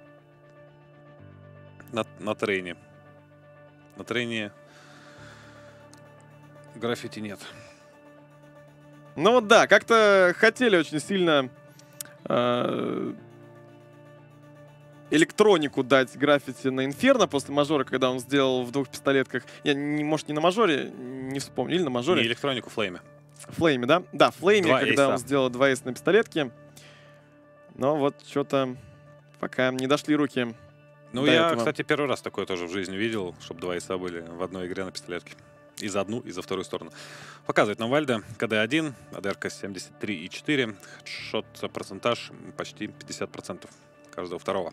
на, на трейне. На трейне граффити нет. Ну вот да, как-то хотели очень сильно э, электронику дать граффити на Инферно после мажора, когда он сделал в двух пистолетках. Я, не, может, не на мажоре, не вспомню, или на мажоре. Не электронику, Флейме. Флейме, да? Да, Флейме, Два когда эйса. он сделал два эйса на пистолетке. Но вот что-то пока не дошли руки. Ну, до я, этого. кстати, первый раз такое тоже в жизни видел, чтобы два эйса были в одной игре на пистолетке. И за одну, и за вторую сторону. Показывает нам Вальда. КД один, АДРка семьдесят три и четыре. Шот процентаж почти пятьдесят процентов каждого второго.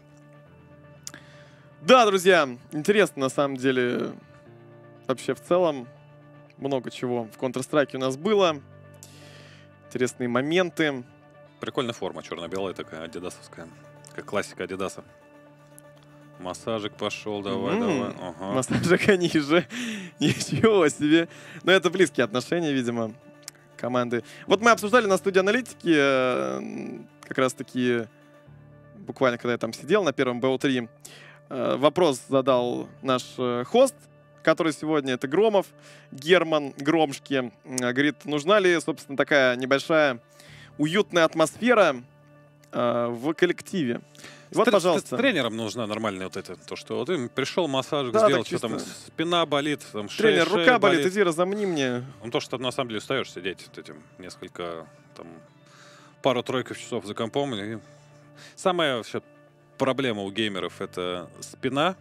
Да, друзья, интересно на самом деле вообще в целом. Много чего в Counter-Strike у нас было. Интересные моменты. Прикольная форма, черно-белая такая, адидасовская. Как классика Адидаса. Массажик пошел, давай, М, давай. Ага. Массажик ниже. Ничего себе. Но это близкие отношения, видимо, команды. Вот мы обсуждали на студии аналитики, э, как раз таки, буквально когда я там сидел на первом бэ о три, э, вопрос задал наш э, хост, который сегодня это Громов, Герман Громшки. Э, Говорит, нужна ли, собственно, такая небольшая уютная атмосфера э, в коллективе. И вот, С тр- пожалуйста. С тренером нужна нормальная вот это, то, что вот им пришел массажик, Да, сделал, так что там чисто. спина болит, там шея, Тренер, шея рука болит, иди разомни мне. Ну, то, что ты на самом деле устаешь сидеть вот этим несколько, там, пару-тройку часов за компом. И... Самая вообще проблема у геймеров — это спина.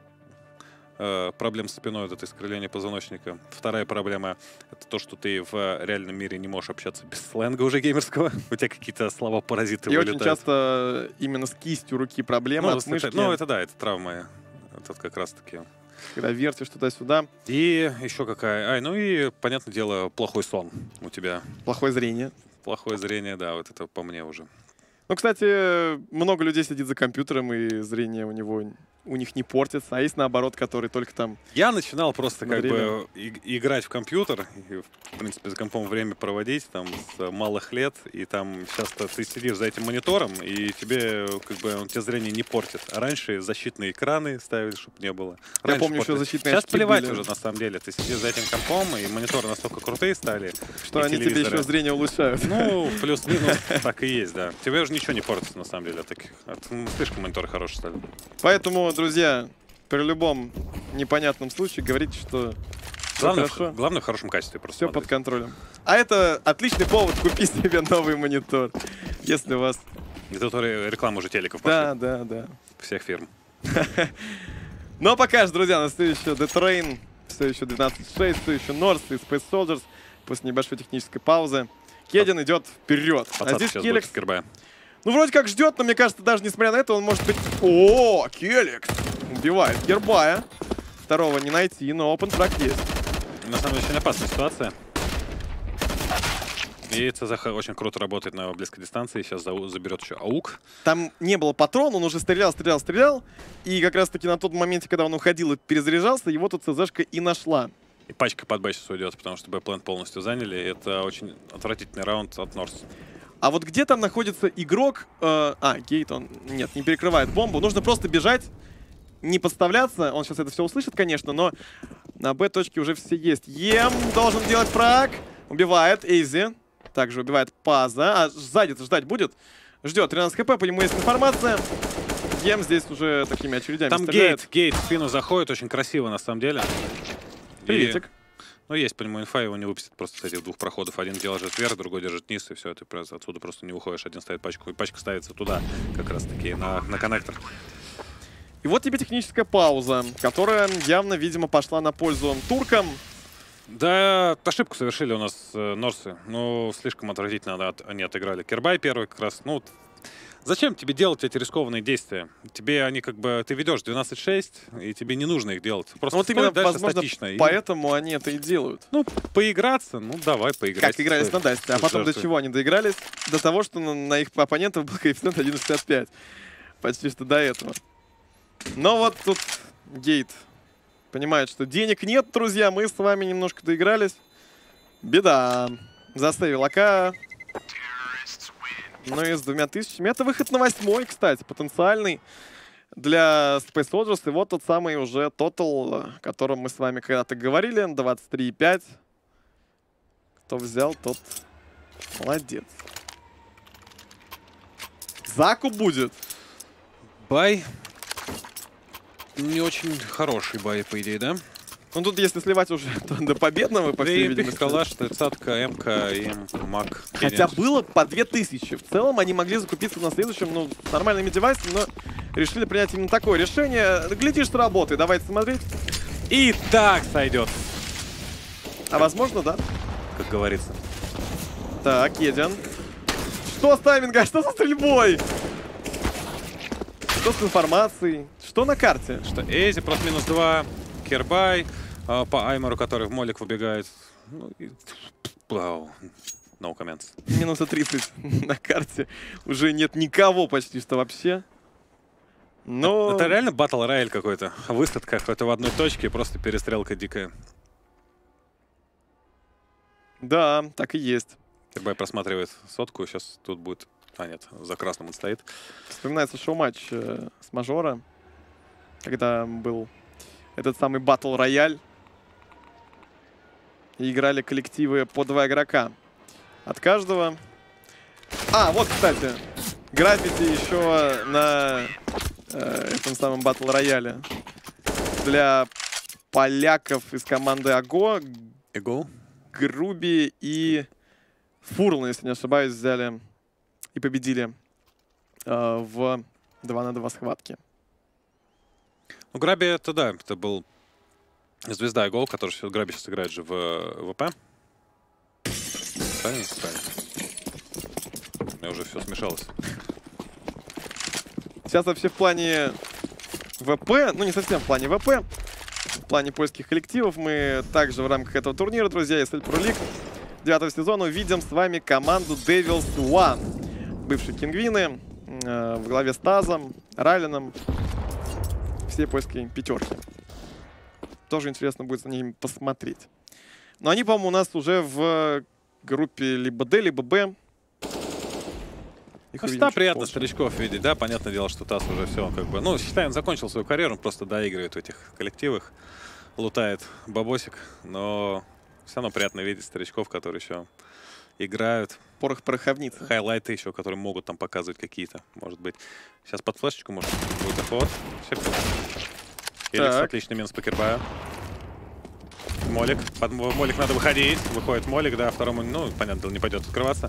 Э, проблем с спиной — это искривление позвоночника. Вторая проблема — это то, что ты в реальном мире не можешь общаться без сленга уже геймерского. У тебя какие-то слова-паразиты И вылетают. очень часто именно с кистью руки проблемы, Ну, от это, мышки, ну, это да, это травма. Это как раз-таки. когда вертишь туда-сюда. И еще какая... Ай, ну и, понятное дело, плохой сон у тебя. Плохое зрение. Плохое зрение, да, вот это по мне уже. Ну, кстати, много людей сидит за компьютером, и зрение у него у них не портится. А есть наоборот, которые только там... Я начинал просто На как время. бы и- играть в компьютер, и, в принципе, за компом время проводить, там, с малых лет, и там часто ты сидишь за этим монитором, и тебе, как бы, он тебе зрение не портит. А раньше защитные экраны ставили, чтобы не было. Я Раньше помню, еще портили. защитные Сейчас очки плевать были. уже, на самом деле. Ты сидишь за этим компом, и мониторы настолько крутые стали. Что и они тебе телевизоры. еще зрение улучшают. Ну, плюс-минус, так и есть, да. Тебе уже ничего не портится, на самом деле, от таких. От, ну, слишком мониторы хорошие стали. Поэтому, друзья, при любом непонятном случае говорите, что всё Главное, хорошо, в, главное в хорошем качестве просто все под смотреть. контролем. А это отличный повод купить себе новый монитор, если у вас... Это тоже реклама уже телеков пошли. Да, да, да. Всех фирм. Но пока же, друзья, у нас все еще The Train, все еще двенадцать шесть, все еще North и Space Soldiers. После небольшой технической паузы Кедин идет вперед. А Пацан здесь сейчас Келикс, будет Кирбая. ну вроде как ждет, но мне кажется, даже несмотря на это, он может быть... О, Келикс убивает Гербая. Второго не найти, но open трак есть. На самом деле очень опасная ситуация. И ЦЗХ очень круто работает на близкой дистанции. Сейчас за- заберет еще АУК. Там не было патрона, он уже стрелял, стрелял, стрелял. И как раз таки на тот моменте, когда он уходил и перезаряжался, его тут ЦЗшка и нашла. И пачка под Б сейчас уйдет, потому что Б-плент полностью заняли. Это очень отвратительный раунд от Норс. А вот где там находится игрок... э, а, Гейт, он... Нет, не перекрывает бомбу. Нужно просто бежать, не подставляться. Он сейчас это все услышит, конечно, но на Б-точке уже все есть. Ем должен делать фраг. Убивает Эйзи. Также убивает Паза. А сзади-то ждать будет. Ждет тринадцать хп, по нему есть информация. Ем здесь уже такими очередями Там стреляет. Гейт, Гейт в спину заходит, очень красиво на самом деле. И- Приветик. Ну, есть по нему инфа, его не выпустят просто с этих двух проходов. Один держит вверх, другой держит вниз, и все, ты просто отсюда просто не выходишь. Один ставит пачку, и пачка ставится туда, как раз таки, на, на коннектор. И вот тебе техническая пауза, которая явно, видимо, пошла на пользу туркам. Да, ошибку совершили у нас э, Норсы. Ну, слишком отвратительно от- они отыграли. Кирбай первый как раз. Ну, вот зачем тебе делать эти рискованные действия? Тебе они как бы... Ты ведешь двенадцать шесть, и тебе не нужно их делать. Просто Ну, вот стой именно, дальше возможно, статично. и, поэтому они это и делают. ну, поиграться, ну, давай, поиграть. Как игрались на Дасте. А потом до чего они доигрались? До того, что на, на их оппонентов был коэффициент один целых шестьдесят пять. Почти что до этого. Но вот тут Гейт понимает, что денег нет, друзья. Мы с вами немножко доигрались. Беда. Заставил АК. Ну и с двумя тысячами. Это выход на восьмой, кстати, потенциальный для Space Soldiers. И вот тот самый уже тотал, о котором мы с вами когда-то говорили. двадцать три и пять. Кто взял, тот молодец. Заку будет. бай. Не очень хороший бай, по идее, да? Ну тут, если сливать уже, то до победного, по всей видимости. Калаш, тридцатка, МК, М, Мак. Хотя было по две тысячи. В целом они могли закупиться на следующем, ну, с нормальными девайсами, но решили принять именно такое решение. Глядишь, сработает. Давайте смотреть. И так сойдет, А возможно, да? как говорится. Так, Един. Что с таймингом? Что со стрельбой? Что с информацией? Что на карте? Что Эйзи просто минус два. Кербай э, по Аймору, который в молик выбегает. Ну, и... Вау. No comments. Минуса тридцать на карте. Уже нет никого почти что вообще. Но... Это реально батл рояль какой-то. Высадка какой-то в одной точке, просто перестрелка дикая. Да, так и есть. Кербай просматривает сотку, сейчас тут будет... А, нет, за красным он стоит. Вспоминается шоу-матч э, с Мажора, когда был этот самый батл рояль. И играли коллективы по два игрока от каждого. А, вот, кстати, граффити еще на э, этом самом батл рояле. Для поляков из команды АГО. Эго. Груби и Фурл, если не ошибаюсь, взяли и победили э, в два на два схватке. Ну, Граби это да, это был звезда Эго, который сейчас, Граби сейчас играет же в ВП. Правильно? Правильно. У меня уже все смешалось. Сейчас вообще в плане ВП, ну не совсем в плане ВП, в плане польских коллективов мы также в рамках этого турнира, друзья, эс эл Pro League девятого сезона увидим с вами команду Devils One. Бывшие Кингвины э, в главе с Тазом, Райлином, все польские пятерки. Тоже интересно будет за ними посмотреть. Но они, по-моему, у нас уже в группе либо Д, либо Б. Их Ну, увидим всегда чуть приятно позже. старичков видеть, да, понятное дело, что Тасс уже все, как бы, ну, считаем, он закончил свою карьеру, он просто доигрывает в этих коллективах, лутает бабосик, но все равно приятно видеть старичков, которые еще играют. Порох-пороховница. Хайлайты еще, которые могут там показывать какие-то, может быть. Сейчас под флешечку, может, будет охот. Феликс, Так. отличный минус по Кербаю. Молик. Под Молик надо выходить. Выходит Молик, да, второму, ну, понятно, не пойдет открываться.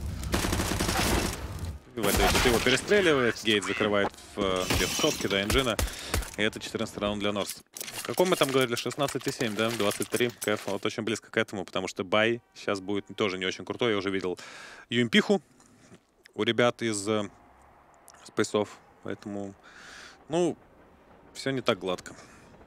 В этой тут его перестреливает. Гейт закрывает в, где-то в сотке, да, Энджина. И это четырнадцатый раунд для Норс. Каком мы там говорили? шестнадцать и семь, да? двадцать три. Кэф. Вот очень близко к этому, потому что бай сейчас будет тоже не очень крутой. Я уже видел Юмпиху у ребят из э, спейсов. Поэтому, ну, все не так гладко,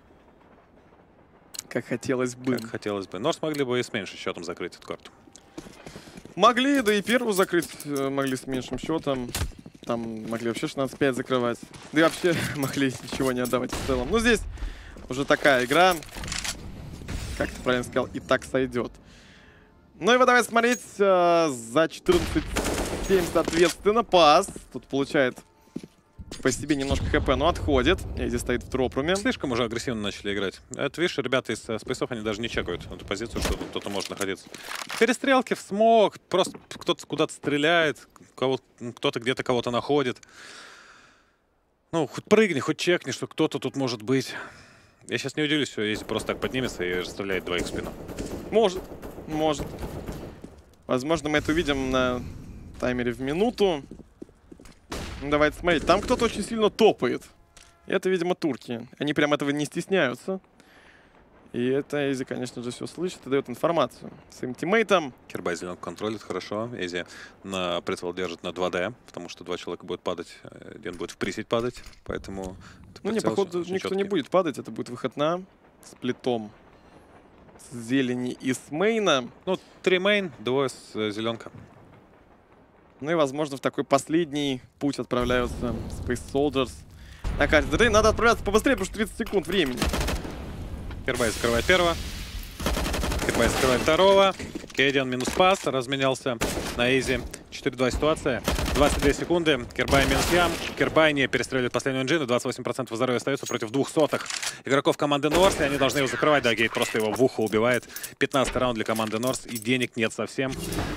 Как хотелось бы. как хотелось бы. Норс могли бы и с меньшим счетом закрыть эту карту. Могли, да и первую закрыть э, могли с меньшим счетом. Там могли вообще шестнадцать пять закрывать. Да и вообще могли ничего не отдавать в целом. Ну, здесь уже такая игра. Как ты правильно сказал, и так сойдет. Ну и вот давайте смотреть э, за четырнадцать семь, соответственно, пас. Тут получает по себе немножко хп, но отходит. И здесь стоит в тропруме. Слишком уже агрессивно начали играть. Это, видишь, ребята из э, спейсов, они даже не чекают эту позицию, что тут кто-то может находиться. Перестрелки в смог, просто кто-то куда-то стреляет, кого кто-то где-то кого-то находит. Ну, хоть прыгни, хоть чекни, что кто-то тут может быть. Я сейчас не удивлюсь, если просто так поднимется и расстреляет двоих в спину. Может, может. Возможно, мы это увидим на таймере в минуту. Ну, давайте смотреть. Там кто-то очень сильно топает. И это, видимо, турки. Они прям этого не стесняются. И это Эйзи, конечно же, все слышит и дает информацию своим тиммейтам. Кербай зеленку контролит хорошо. Эйзи на прицел держит на два дэ, потому что два человека будут падать. Один будет в приседь падать, поэтому... Ну не, походу, никто не будет падать. Это будет выход на сплитом с зелени и с мейна. Ну, три мейн, двое с э, зеленка. Ну и, возможно, в такой последний путь отправляются Space Soldiers. На карте ДТ надо отправляться побыстрее, потому что тридцать секунд времени. Кербай закрывает первого. Кербай закрывает второго. Кейдиан минус пас. Разменялся на Эйзи. четыре два ситуация. двадцать две секунды. Кербай минус ям. Кербай не перестреливает последнюю инжину. двадцать восемь процентов здоровья остается против двух сотых игроков команды Норс. И они должны его закрывать. Да, Гейт просто его в ухо убивает. пятнадцатый раунд для команды Норс. И денег нет совсем.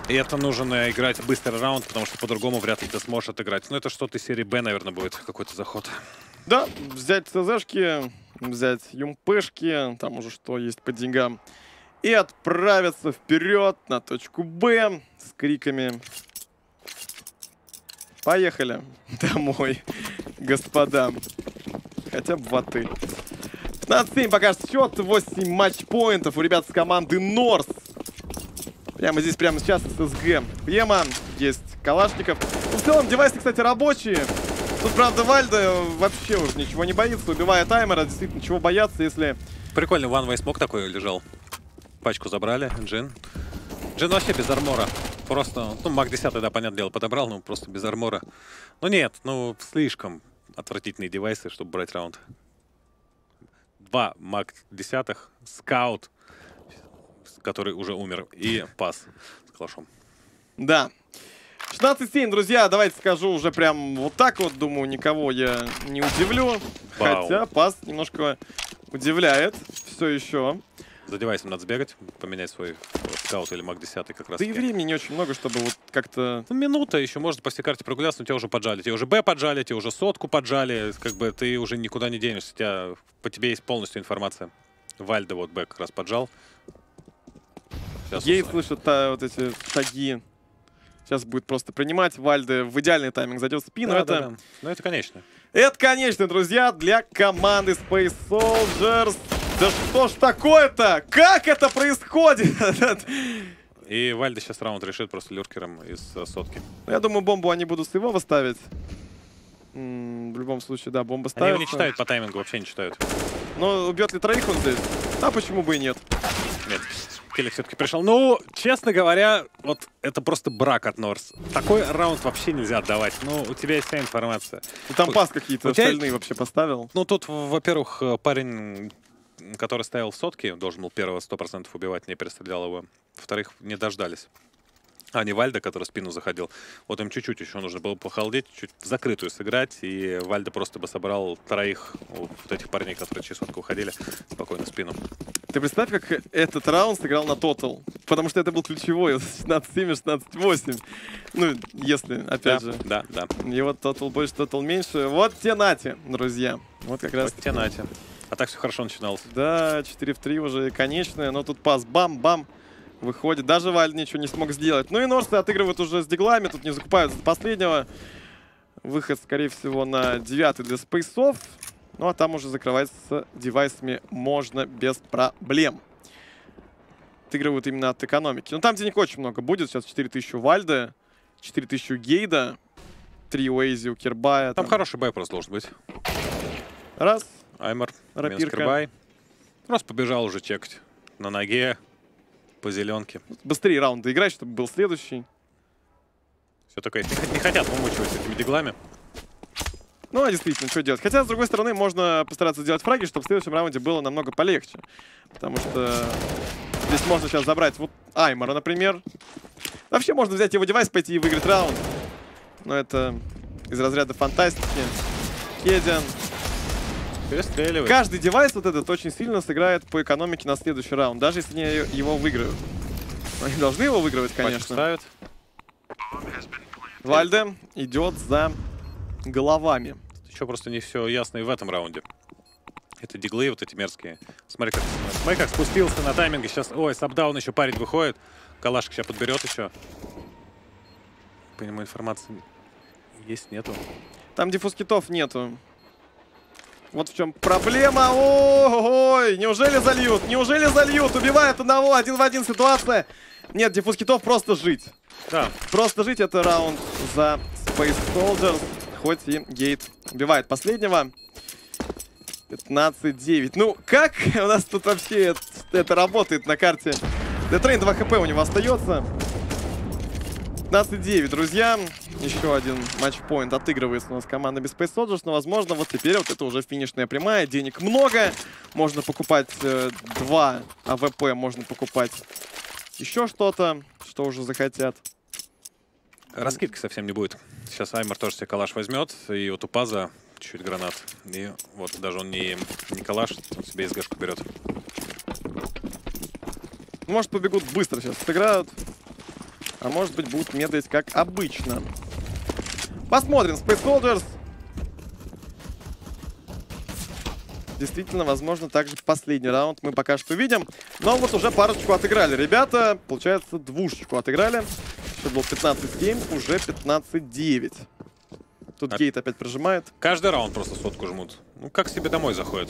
И это нужно играть быстрый раунд, потому что по-другому вряд ли ты сможешь отыграть. Ну, это что-то из серии Б, наверное, будет какой-то заход. Да, взять ЦЗшки, взять юмпешки, там уже что есть по деньгам. И отправиться вперед на точку Б с криками. Поехали домой, господа. Хотя бы в отель. пятнадцать семь пока что счет, восемь матчпоинтов у ребят с команды Норс. Прямо здесь, прямо сейчас ССГ. Пьема, есть Калашников. Ну, в целом, девайсы, кстати, рабочие. Тут, правда, Вальда вообще уже ничего не боится, убивает таймера. Действительно, чего бояться, если... Прикольный One Way Smoke такой лежал. Пачку забрали, Джин. Джин вообще без армора. Просто, ну, Мак десять, да, понятное дело, подобрал, но просто без армора. Ну нет, ну, слишком отвратительные девайсы, чтобы брать раунд. Два Мак десять, Скаут, который уже умер, и пас с калашом. Да. шестнадцать семь, друзья, давайте скажу уже прям вот так вот. Думаю, никого я не удивлю. Вау. Хотя пас немножко удивляет. Все еще. За девайсом надо сбегать, поменять свой Скаут или Мак десять как раз. Да и времени не очень много, чтобы вот как-то... Ну, минута, еще можно по всей карте прогуляться, но тебя уже поджали. Тебя уже Б поджали, тебя уже сотку поджали. Как бы ты уже никуда не денешься. Тебя, по тебе есть полностью информация. Вальда вот Б как раз поджал. Ей слышит а, вот эти шаги. Сейчас будет просто принимать. Вальде в идеальный тайминг зайдет в спину. Да, это... да, да. Ну это конечно. Это, конечно, друзья, для команды Space Soldiers. Да что ж такое-то? Как это происходит? И Вальда сейчас раунд решит просто люркером из uh, сотки. Я думаю, бомбу они будут с его выставить. М -м, в любом случае, да, бомба ставится. Они его не читают по таймингу, вообще не читают. Но убьет ли троих он здесь? А почему бы и нет? Нет. Келли все-таки пришел. Ну, честно говоря, вот это просто брак от Норс. Такой раунд вообще нельзя отдавать. Ну, у тебя есть вся информация. Ну, там пас какие-то тебя... остальные вообще поставил. Ну, тут, во-первых, парень, который стоял в сотке, должен был первого сто процентов убивать, не перестрелял его. Во-вторых, не дождались. А не Вальда, который в спину заходил. Вот им чуть-чуть еще нужно было похолодеть, чуть в закрытую сыграть, и Вальда просто бы собрал троих вот этих парней, которые через сотку уходили, спокойно в спину. Ты представь, как этот раунд сыграл на тотал. Потому что это был ключевой. шестнадцать семь и шестнадцать восемь. Ну, если, опять да, же. Да, да. И вот тотал больше, тотал меньше. Вот те нати, друзья. Вот как раз. Вот те нати. А так все хорошо начиналось. Да, четыре в три уже конечное. Но тут пас бам-бам. Выходит. Даже Вальд ничего не смог сделать. Ну и Норсы отыгрывают уже с диглами. Тут не закупаются до последнего. Выход, скорее всего, на девятый для спейсов. Ну а там уже закрывать с девайсами можно без проблем. Отыгрывают именно от экономики. Ну там денег очень много будет. Сейчас четыре тысячи у Вальда, четыре тысячи у Гейда, три у Эйзи, у Кирбая. Там, там хороший бай просто должен быть. Раз. Аймер, Рапирка. Кирбай. Просто побежал уже чекать. На ноге, по зеленке. Быстрее раунды играть, чтобы был следующий. Все такое. Не хотят вымучивать с этими диглами. Ну, а действительно, что делать? Хотя, с другой стороны, можно постараться сделать фраги, чтобы в следующем раунде было намного полегче. Потому что здесь можно сейчас забрать вот Аймора, например. Вообще можно взять его девайс, пойти и выиграть раунд. Но это из разряда фантастики. Кедиан. Перестреливает. Каждый девайс вот этот очень сильно сыграет по экономике на следующий раунд. Даже если они его выиграют. Они должны его выигрывать, конечно. Ставят. Вальде идет за головами. Еще просто не все ясно и в этом раунде. Это диглы вот эти мерзкие. Смотри, как, смотри, как спустился на тайминге. Сейчас, ой, сапдаун еще парень выходит. Калашик сейчас подберет еще. По нему информации есть, нету. Там диффуз китов нету. Вот в чем проблема. Ой, неужели зальют? Неужели зальют? Убивает одного, один в один ситуация. Нет, диффуз китов просто жить. Да. Просто жить это раунд за Space Soldiers. Хоть и Гейт убивает последнего. пятнадцать девять. Ну, как у нас тут вообще это, это работает на карте? Детрейн два хп у него остается. пятнадцать девять, друзья. Еще один матчпоинт отыгрывается у нас команда без Space Soldiers. Но, возможно, вот теперь вот это уже финишная прямая. Денег много. Можно покупать э, два АВП. Можно покупать еще что-то, что уже захотят. Раскидки совсем не будет. Сейчас Аймер тоже себе калаш возьмет. И вот у Паза чуть-чуть гранат. И вот даже он не, не калаш, он себе СГшку берет. Может, побегут быстро сейчас. Отыграют. А может быть, будут медлить как обычно. Посмотрим. Space Soldiers. Действительно, возможно, также последний раунд мы пока что видим. Но вот уже парочку отыграли ребята. Получается, двушечку отыграли. Еще было пятнадцать семь, уже пятнадцать девять. Тут а... Гейт опять прожимает. Каждый раунд просто сотку жмут. Ну, как себе домой заходят.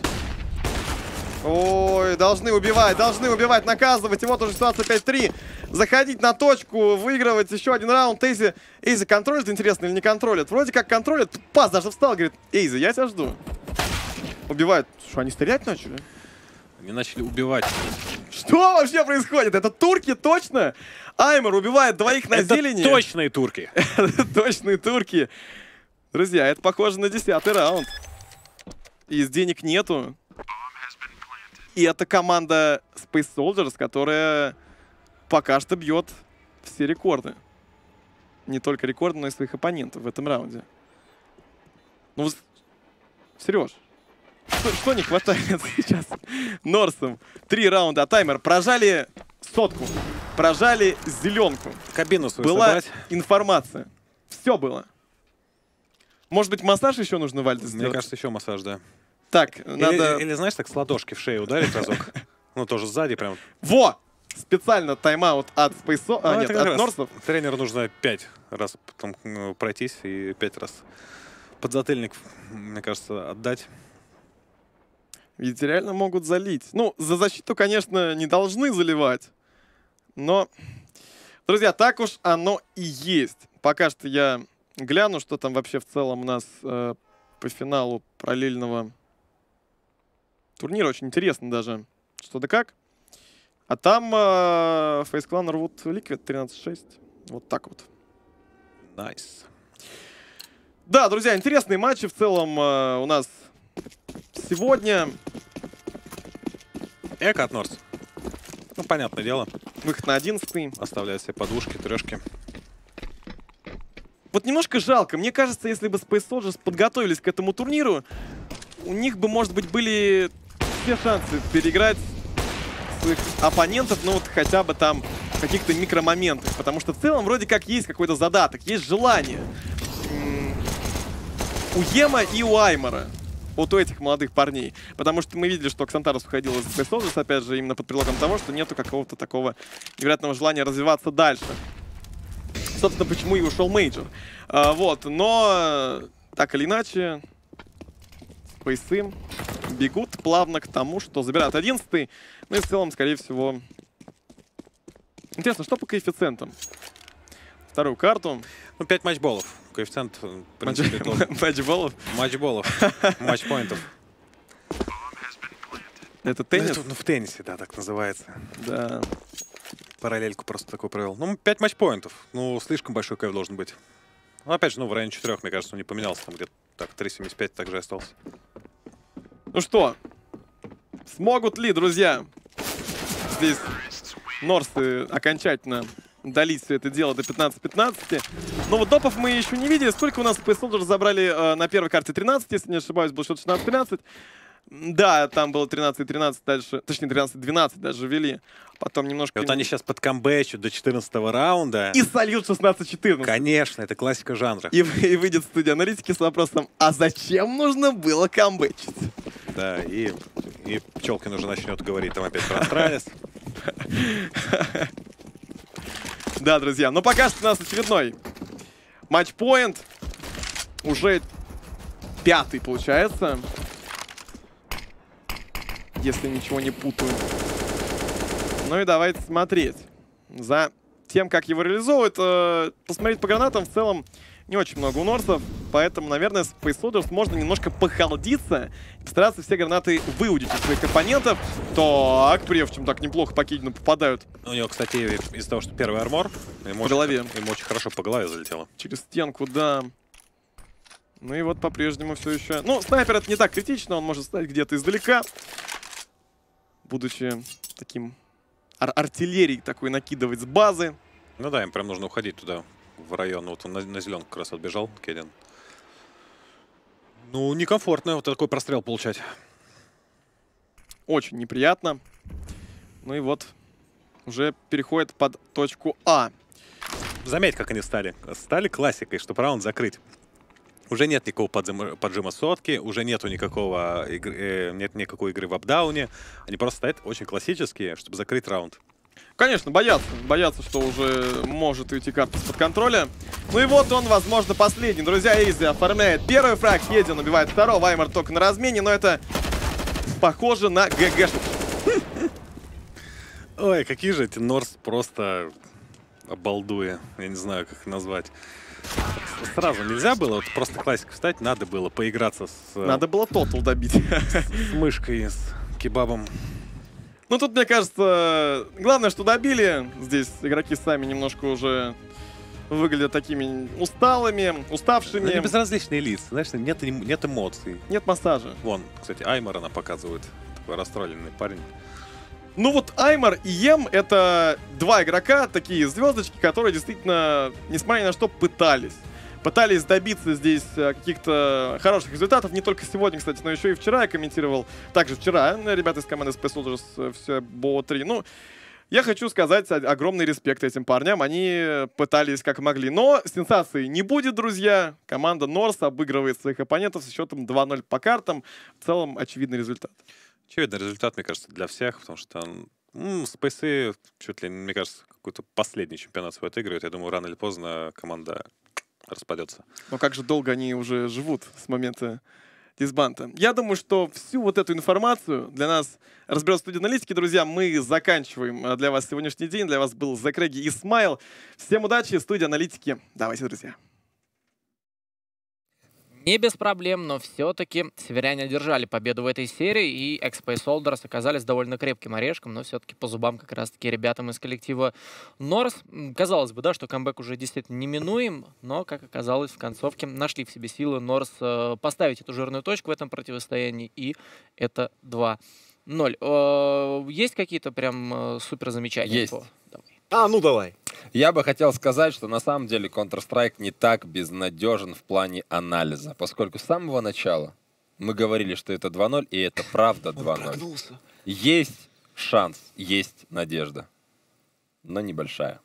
Ой, должны убивать, должны убивать, наказывать. И вот уже ситуация пять три. Заходить на точку, выигрывать еще один раунд. Эйзи, Эйзи контролит, интересно, или не контролит? Вроде как контролит. Пас даже встал, говорит, Эйзи, я тебя жду. Убивают. Что, они стрелять начали? Они начали убивать. Что вообще происходит? Это турки, точно? Аймер убивает двоих на это зелени. Точные турки. Точные турки. Друзья, это похоже на десятый раунд. Из денег нету. И это команда Space Soldiers, которая пока что бьет все рекорды. Не только рекорды, но и своих оппонентов в этом раунде. Ну, Сереж, что, что не хватает сейчас Норсом? Три раунда, таймер. Прожали сотку, прожали зеленку. Кабину свою Была собрать. Информация. Все было. Может быть, массаж еще нужно, Вальдес, сделать? Мне кажется, еще массаж, да. Так, или, надо... Или, знаешь, так с ладошки в шею ударить разок. Ну, тоже сзади прям. Во! Специально тайм-аут от Space... А, ну, нет, от Норсов. Тренеру нужно пять раз потом ну, пройтись и пять раз подзатыльник, мне кажется, отдать. Ведь реально могут залить. Ну, за защиту, конечно, не должны заливать. Но, друзья, так уж оно и есть. Пока что я гляну, что там вообще в целом у нас э, по финалу параллельного турнира. Очень интересно даже, что да как. А там э, Face Clan рвут Liquid тринадцать шесть. Вот так вот. Найс. Да, друзья, интересные матчи в целом э, у нас сегодня. Эко от Норс. Ну, понятное дело. Выход на одиннадцатый. Оставляет себе подушки, трешки. Вот немножко жалко. Мне кажется, если бы Space Soldiers подготовились к этому турниру, у них бы, может быть, были все шансы переиграть своих оппонентов, ну вот хотя бы там в каких-то микромоментах. Потому что в целом вроде как есть какой-то задаток, есть желание. У Ема и у Аймора. Вот у этих молодых парней. Потому что мы видели, что Ксантарос уходил из Space Soldiers, опять же, именно под предлогом того, что нету какого-то такого невероятного желания развиваться дальше. Собственно, почему и ушел Мейджор. А, вот, но так или иначе, Спейсы бегут плавно к тому, что забирают одиннадцатый. Ну и в целом, скорее всего... Интересно, что по коэффициентам? Вторую карту. Ну, пять матчболов. Коэффициент, в принципе, тоже. Матчболов? Матчболов. Матчпоинтов. Это теннис? Ну, в теннисе, да, так называется. Да. Параллельку просто такой провел. Ну, пять матчпоинтов. Ну, слишком большой кайф должен быть. Ну, опять же, ну, в районе четырех, мне кажется, он не поменялся. Там где-то так, три семьдесят пять также остался. Ну что, смогут ли, друзья, здесь Норсы окончательно долить все это дело до пятнадцати пятнадцати. Но вот допов мы еще не видели. Сколько у нас Space Soldiers забрали э, на первой карте? тринадцать, если не ошибаюсь, был счет шестнадцать тринадцать. Да, там было тринадцать тринадцать дальше, точнее тринадцать двенадцать даже ввели. Потом немножко... И вот они сейчас подкамбэчат до четырнадцатого раунда. И сольют шестнадцать четырнадцать. Конечно, это классика жанра. И, и выйдет студия аналитики с вопросом, а зачем нужно было камбэчить? Да, и, и Пчелкин уже начнет говорить там опять про Астралис. Да, друзья, но пока что у нас очередной матчпоинт. Уже пятый получается. Если ничего не путаю. Ну и давайте смотреть за тем, как его реализовывают. Посмотреть по гранатам в целом не очень много у Норсов. Поэтому, наверное, с Space Soldiers можно немножко похолодиться и постараться все гранаты выудить у своих оппонентов. Так, прежде так неплохо по Кидину попадают. У него, кстати, из-за того, что первый армор, ему, по голове. Очень, ему очень хорошо по голове залетело. Через стенку, да. Ну и вот по-прежнему все еще... Ну, снайпер это не так критично, он может стать где-то издалека. Будучи таким ар артиллерией такой накидывать с базы. Ну да, им прям нужно уходить туда, в район. Вот он на, на зеленку как раз отбежал, Кедин. Ну, некомфортно вот такой прострел получать. Очень неприятно. Ну и вот уже переходит под точку А. заметь, как они стали. Стали классикой, чтобы раунд закрыть. Уже нет никакого поджима, поджима сотки, уже нету никакого игры, э, нет никакой игры в апдауне. Они просто стоят очень классические, чтобы закрыть раунд. Конечно, боятся. Боятся, что уже может уйти карта из-под контроля. Ну и вот он, возможно, последний. Друзья, Эйзи оформляет первый фраг, Един убивает второго, Аймар только на размене, но это похоже на ГГшник. Ой, какие же эти Норс просто обалдуя. Я не знаю, как их назвать. Сразу нельзя было, вот просто классик встать, надо было поиграться с... Надо было тотал добить. С мышкой, с кебабом. Ну тут, мне кажется, главное, что добили. Здесь игроки сами немножко уже выглядят такими усталыми, уставшими. Они безразличные лица, знаешь, нет, нет эмоций. Нет массажа. Вон, кстати, Аймар она показывает. Такой расстроенный парень. Ну вот Аймар и Ем — это два игрока, такие звездочки, которые действительно, несмотря ни на что, пытались. Пытались добиться здесь каких-то хороших результатов. Не только сегодня, кстати, но еще и вчера я комментировал. Также вчера ребята из команды Space Soldiers все БО три. Ну, я хочу сказать огромный респект этим парням. Они пытались как могли. Но сенсации не будет, друзья. Команда Норс обыгрывает своих оппонентов с счетом два ноль по картам. В целом очевидный результат. Очевидный результат, мне кажется, для всех, потому что м, спейсы чуть ли, мне кажется, какой-то последний чемпионат свой отыгрывают. Я думаю, рано или поздно команда распадется. Но как же долго они уже живут с момента дисбанта. Я думаю, что всю вот эту информацию для нас разберет студия аналитики. Друзья, мы заканчиваем для вас сегодняшний день. Для вас был Закреги и Смайл. Всем удачи, студия аналитики. Давайте, друзья. Не без проблем, но все-таки северяне одержали победу в этой серии, и X-Space Soldiers оказались довольно крепким орешком, но все-таки по зубам как раз-таки ребятам из коллектива Норс. Казалось бы, да, что камбэк уже действительно неминуем, но, как оказалось, в концовке нашли в себе силы Норс э, поставить эту жирную точку в этом противостоянии, и это два ноль. Э, есть какие-то прям э, супер замечания? Есть. По... Давай. А, ну давай. Я бы хотел сказать, что на самом деле Counter-Strike не так безнадежен в плане анализа, поскольку с самого начала мы говорили, что это два ноль, и это правда два ноль. Есть шанс, есть надежда, но небольшая.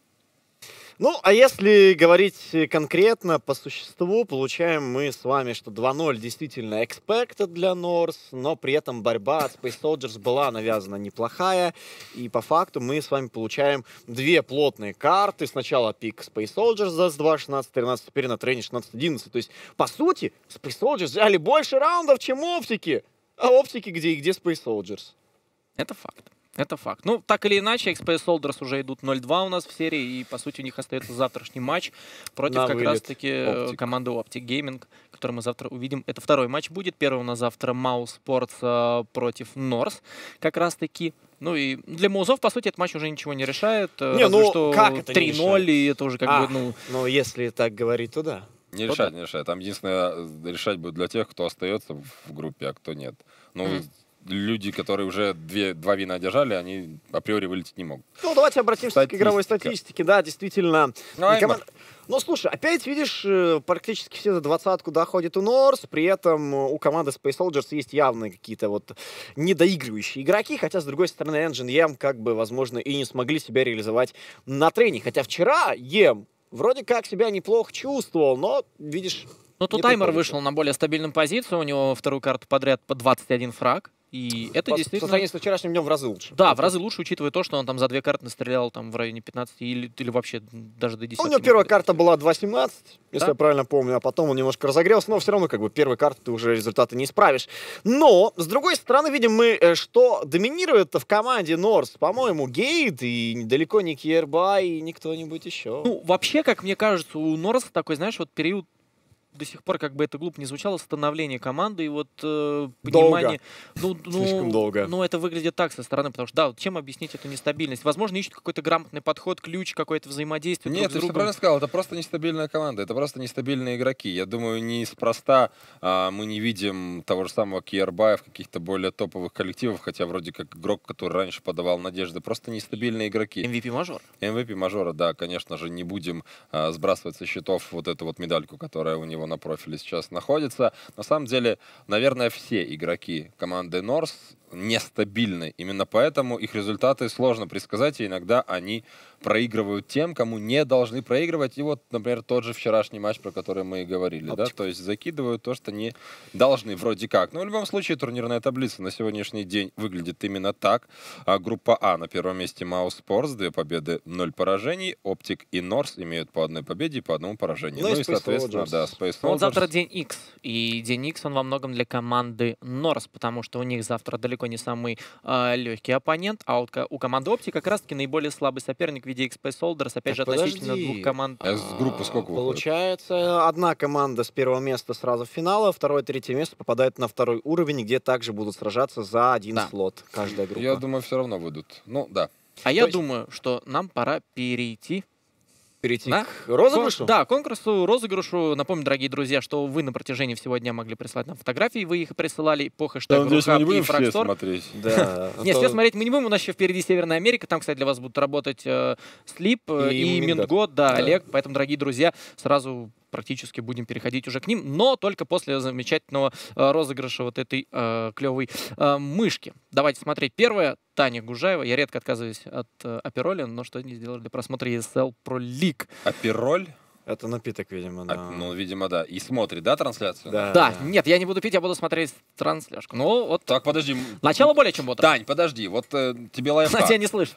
Ну, а если говорить конкретно по существу, получаем мы с вами, что два ноль действительно expected для North, но при этом борьба от Space Soldiers была навязана неплохая, и по факту мы с вами получаем две плотные карты. Сначала пик Space Soldiers за два шестнадцать тринадцать, теперь на трене шестнадцать одиннадцать. То есть, по сути, Space Soldiers взяли больше раундов, чем оптики. А оптики где и где Space Soldiers? Это факт. Это факт. Ну, так или иначе, X-Space Soldiers уже идут ноль два у нас в серии, и, по сути, у них остается завтрашний матч против На как вылет. раз-таки Optic. команды Optic Gaming, который мы завтра увидим. Это второй матч будет. Первый у нас завтра Mouse Sports э, против North, как раз-таки. Ну и для Маузов, по сути, этот матч уже ничего не решает. э, Не, разве ну, что как это не три ноль, решает? и это уже как А, бы, ну... ну, если так говорить, то да. Не Вот решать, не решать. Там единственное, решать будет для тех, кто остается в группе, а кто нет. Ну, Мгм. люди, которые уже две, два вина одержали, они априори вылететь не могут. Ну, давайте обратимся к игровой Статистика. статистике. Да, действительно. Ну, Аймар. команда- Ну, слушай, опять, видишь, э, практически все за двадцатку доходят у Норс, при этом э, у команды Space Soldiers есть явные какие-то вот недоигрывающие игроки, хотя, с другой стороны, Engine Ем как бы, возможно, и не смогли себя реализовать на трене. Хотя вчера Ем вроде как себя неплохо чувствовал, но, видишь... Ну, тут не Таймер приходится. вышел на более стабильную позицию, у него вторую карту подряд по двадцать один фраг, и это По, по действительно... сравнению с вчерашним днем в разы лучше. Да, в разы лучше, учитывая то, что он там за две карты настрелял там в районе пятнадцати или, или вообще даже до десяти. У него первая карта была два семнадцать, если Да? я правильно помню, а потом он немножко разогрелся, но все равно как бы первой карты ты уже результаты не исправишь. Но, с другой стороны, видим мы, э, что доминирует в команде Норс, по-моему, Гейт и недалеко не Кьербай и не кто-нибудь еще. Ну, вообще, как мне кажется, у Норса такой, знаешь, вот период до сих пор, как бы это глупо не звучало, становление команды и вот э, понимание... Ну, ну, Слишком долго. Ну, это выглядит так со стороны, потому что, да, вот чем объяснить эту нестабильность? Возможно, ищут какой-то грамотный подход, ключ, какое-то взаимодействие Нет, друг ты с все другом. правильно сказал, это просто нестабильная команда, это просто нестабильные игроки. Я думаю, неспроста а, мы не видим того же самого Кьербая в каких-то более топовых коллективах, хотя вроде как игрок, который раньше подавал надежды, просто нестабильные игроки. эм ви пи-мажор. эм ви пи-мажора, да, конечно же, не будем а, сбрасывать со счетов вот эту вот медальку, которая у него него на профиле сейчас находится. На самом деле, наверное, все игроки команды Норс нестабильны. Именно поэтому их результаты сложно предсказать, и иногда они проигрывают тем, кому не должны проигрывать. И вот, например, тот же вчерашний матч, про который мы и говорили, да, то есть закидывают то, что не должны вроде как. Но в любом случае турнирная таблица на сегодняшний день выглядит именно так. А группа А на первом месте Mouse Sports, две победы, ноль поражений. Optic и Норс имеют по одной победе и по одному поражению. Ну, Ну, и и, Space соответственно, Soldiers. да, Space Ну, вот завтра Soldiers. день X, и день X он во многом для команды Норс, потому что у них завтра далеко не самый э, легкий оппонент, а вот ко- у команды Optic как раз-таки наиболее слабый соперник в виде X P Soldiers, опять же, Так относительно подожди. двух команд. А с группы сколько выходит? Получается, одна команда с первого места сразу в финал, а второе, третье место попадает на второй уровень, где также будут сражаться за один Да. слот каждая группа. Я думаю, все равно выйдут. Ну, да. А я есть- думаю, что нам пора перейти Перейти Да? к розыгрышу? Кон- Да, конкурсу, розыгрышу. Напомню, дорогие друзья, что вы на протяжении всего дня могли присылать нам фотографии, вы их присылали по хэштегу Рухаб и Фрагстор. смотреть. Да. Нет, а все то- смотреть мы не будем, у нас еще впереди Северная Америка, там, кстати, для вас будут работать э, Слип э, И и, Мингот. Мингот, да, Да. Олег, поэтому, дорогие друзья, сразу практически будем переходить уже к ним, но только после замечательного э, розыгрыша вот этой э, клевой э, мышки. Давайте смотреть. Первое, Таня Гужаева. Я редко отказываюсь от э, апероли, но что они сделали для просмотра и эс эл Pro League. Апероль? Это напиток, видимо, да. А, ну, видимо, да. И смотрит, да, трансляцию? Да. Да, нет, я не буду пить, я буду смотреть трансляшку. Ну, вот Так, подожди. м, начало более чем бодро. Тань, подожди, вот э, тебе Она лайфхак. тебя не слышит.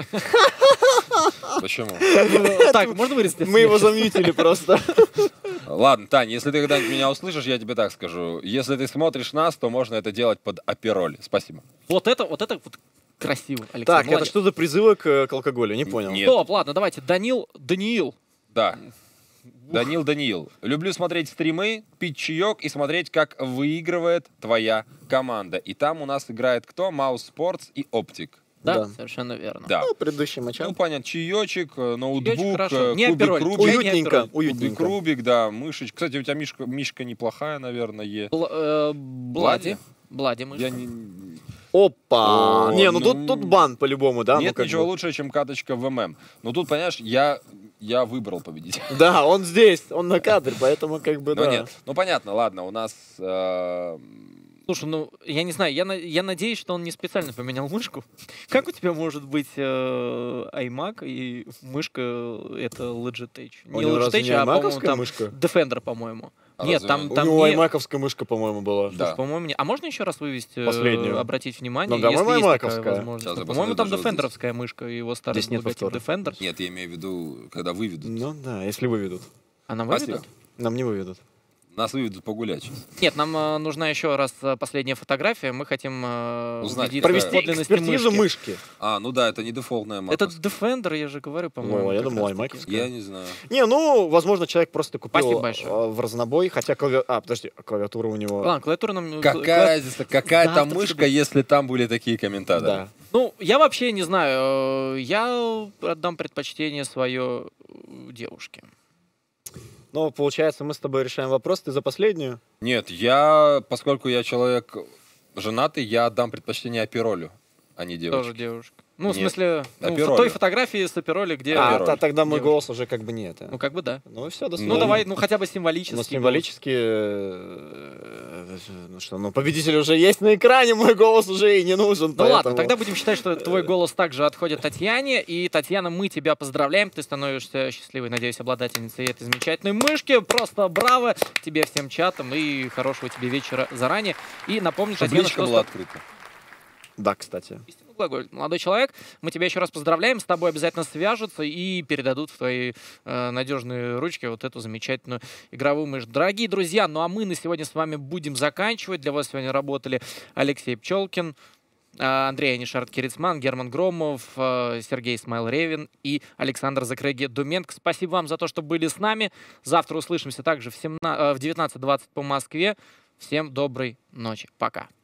Почему? Так, можно вырезать? Мы его замьютили просто. Ладно, Тань, если ты когда-нибудь меня услышишь, я тебе так скажу. Если ты смотришь нас, то можно это делать под апероль. Спасибо. Вот это, вот это вот красиво, Алексей. Так, это молодец. что за призывы к, к алкоголю? Не понял. Нет. Стоп, ладно, давайте. Данил, Даниил. Да. Данил Даниил. Люблю смотреть стримы, пить чаек и смотреть, как выигрывает твоя команда. И там у нас играет кто? Mouse Sports и Optic. Да, Да. совершенно верно. Да. Ну, предыдущий матч. Ну, понятно, чаечек, э, ноутбук, хорошо. э, Не кубик апероль. Рубик. Чай не Уютненько, апероль. Кубик уютненько. Рубик, да, мышечка. Кстати, у тебя мишка, мишка неплохая, наверное, е. Бл- э, Блади. Блади мы. Я не... Опа! О, Не, ну, ну, тут, тут бан по-любому, да? Нет ну, как ничего бы. лучше, чем каточка в ММ. Но тут, понимаешь, я, я выбрал победителя. Да, он здесь, он на кадре, поэтому как бы Но да. нет. Ну, понятно, ладно, у нас... э, Слушай, ну, я не знаю, я, на- я надеюсь, что он не специально поменял мышку. Как у тебя может быть э, iMac и мышка э, это Logitech? У Не него разве Logitech, не а, по-моему, аймаковская там мышка? Defender, по-моему. А Нет, разве- там, У там него не... аймаковская мышка, по-моему, была. Да. По-моему, не... А можно еще раз вывести, э, Последнюю. обратить внимание, Ну, по-моему, если есть такая iMac'овская. возможность? Сейчас я По-моему, посмотрю там даже вот здесь. Defender'овская мышка, и его старый Здесь нет логотип повтора. Defender. Нет, я имею в виду, когда выведут. Ну да, если выведут. Она Спасибо. выведут? Нам не выведут. Нас выведут погулять сейчас. Нет, нам э, нужна еще раз э, последняя фотография. Мы хотим э, Узнать, убедиться в Провести подлинности Экспертизу мышки. мышки. А, ну да, это не дефолтная Это маковская. Defender, я же говорю, по-моему. Ну, я как думал, раз-таки. iMac'овская. Я не знаю. Не, ну, возможно, человек просто купил Спасибо большое. э, в разнобой, хотя клави... А, подожди, клавиатура у него... Ладно, клавиатура нам... Какая кла- разница, какая там Завтра мышка, если там были такие комментаторы? Да. Ну, я вообще не знаю. э, Я отдам предпочтение свое э, девушке. Ну, получается, мы с тобой решаем вопрос. Ты за последнюю? Нет, я, поскольку я человек женатый, я отдам предпочтение аперолю, а не девочке. Тоже девушка. Ну, в Нет, смысле, ну, в аперолю. той фотографии с апероли, где... А, Апероль. та- тогда мой Девушка. голос уже как бы нет. а. Ну, как бы да. Ну, все, до Ну, свидания. давай, ну, хотя бы символически. Ну, символически... э, Ну что, ну, победитель уже есть на экране, мой голос уже и не нужен. Ну ладно, поэтому- тогда будем считать, что твой голос также отходит Татьяне. И, Татьяна, мы тебя поздравляем. Ты становишься счастливой, надеюсь, обладательницей этой замечательной мышки. Просто браво тебе всем чатом и хорошего тебе вечера заранее. И напомню, Чтобы Татьяна, личка что... была открыта. Да, кстати. Истинный глаголь. Молодой человек, мы тебя еще раз поздравляем, с тобой обязательно свяжутся и передадут в твои э, надежные ручки вот эту замечательную игровую мышь. Дорогие друзья, ну а мы на сегодня с вами будем заканчивать. Для вас сегодня работали Алексей Пчелкин, э, Андрей Анишарт Кирицман, Герман Громов, э, Сергей Смайл Ревин и Александр Закреги Думенко. Спасибо вам за то, что были с нами. Завтра услышимся также в, семна- э, в девятнадцать двадцать по Москве. Всем доброй ночи. Пока.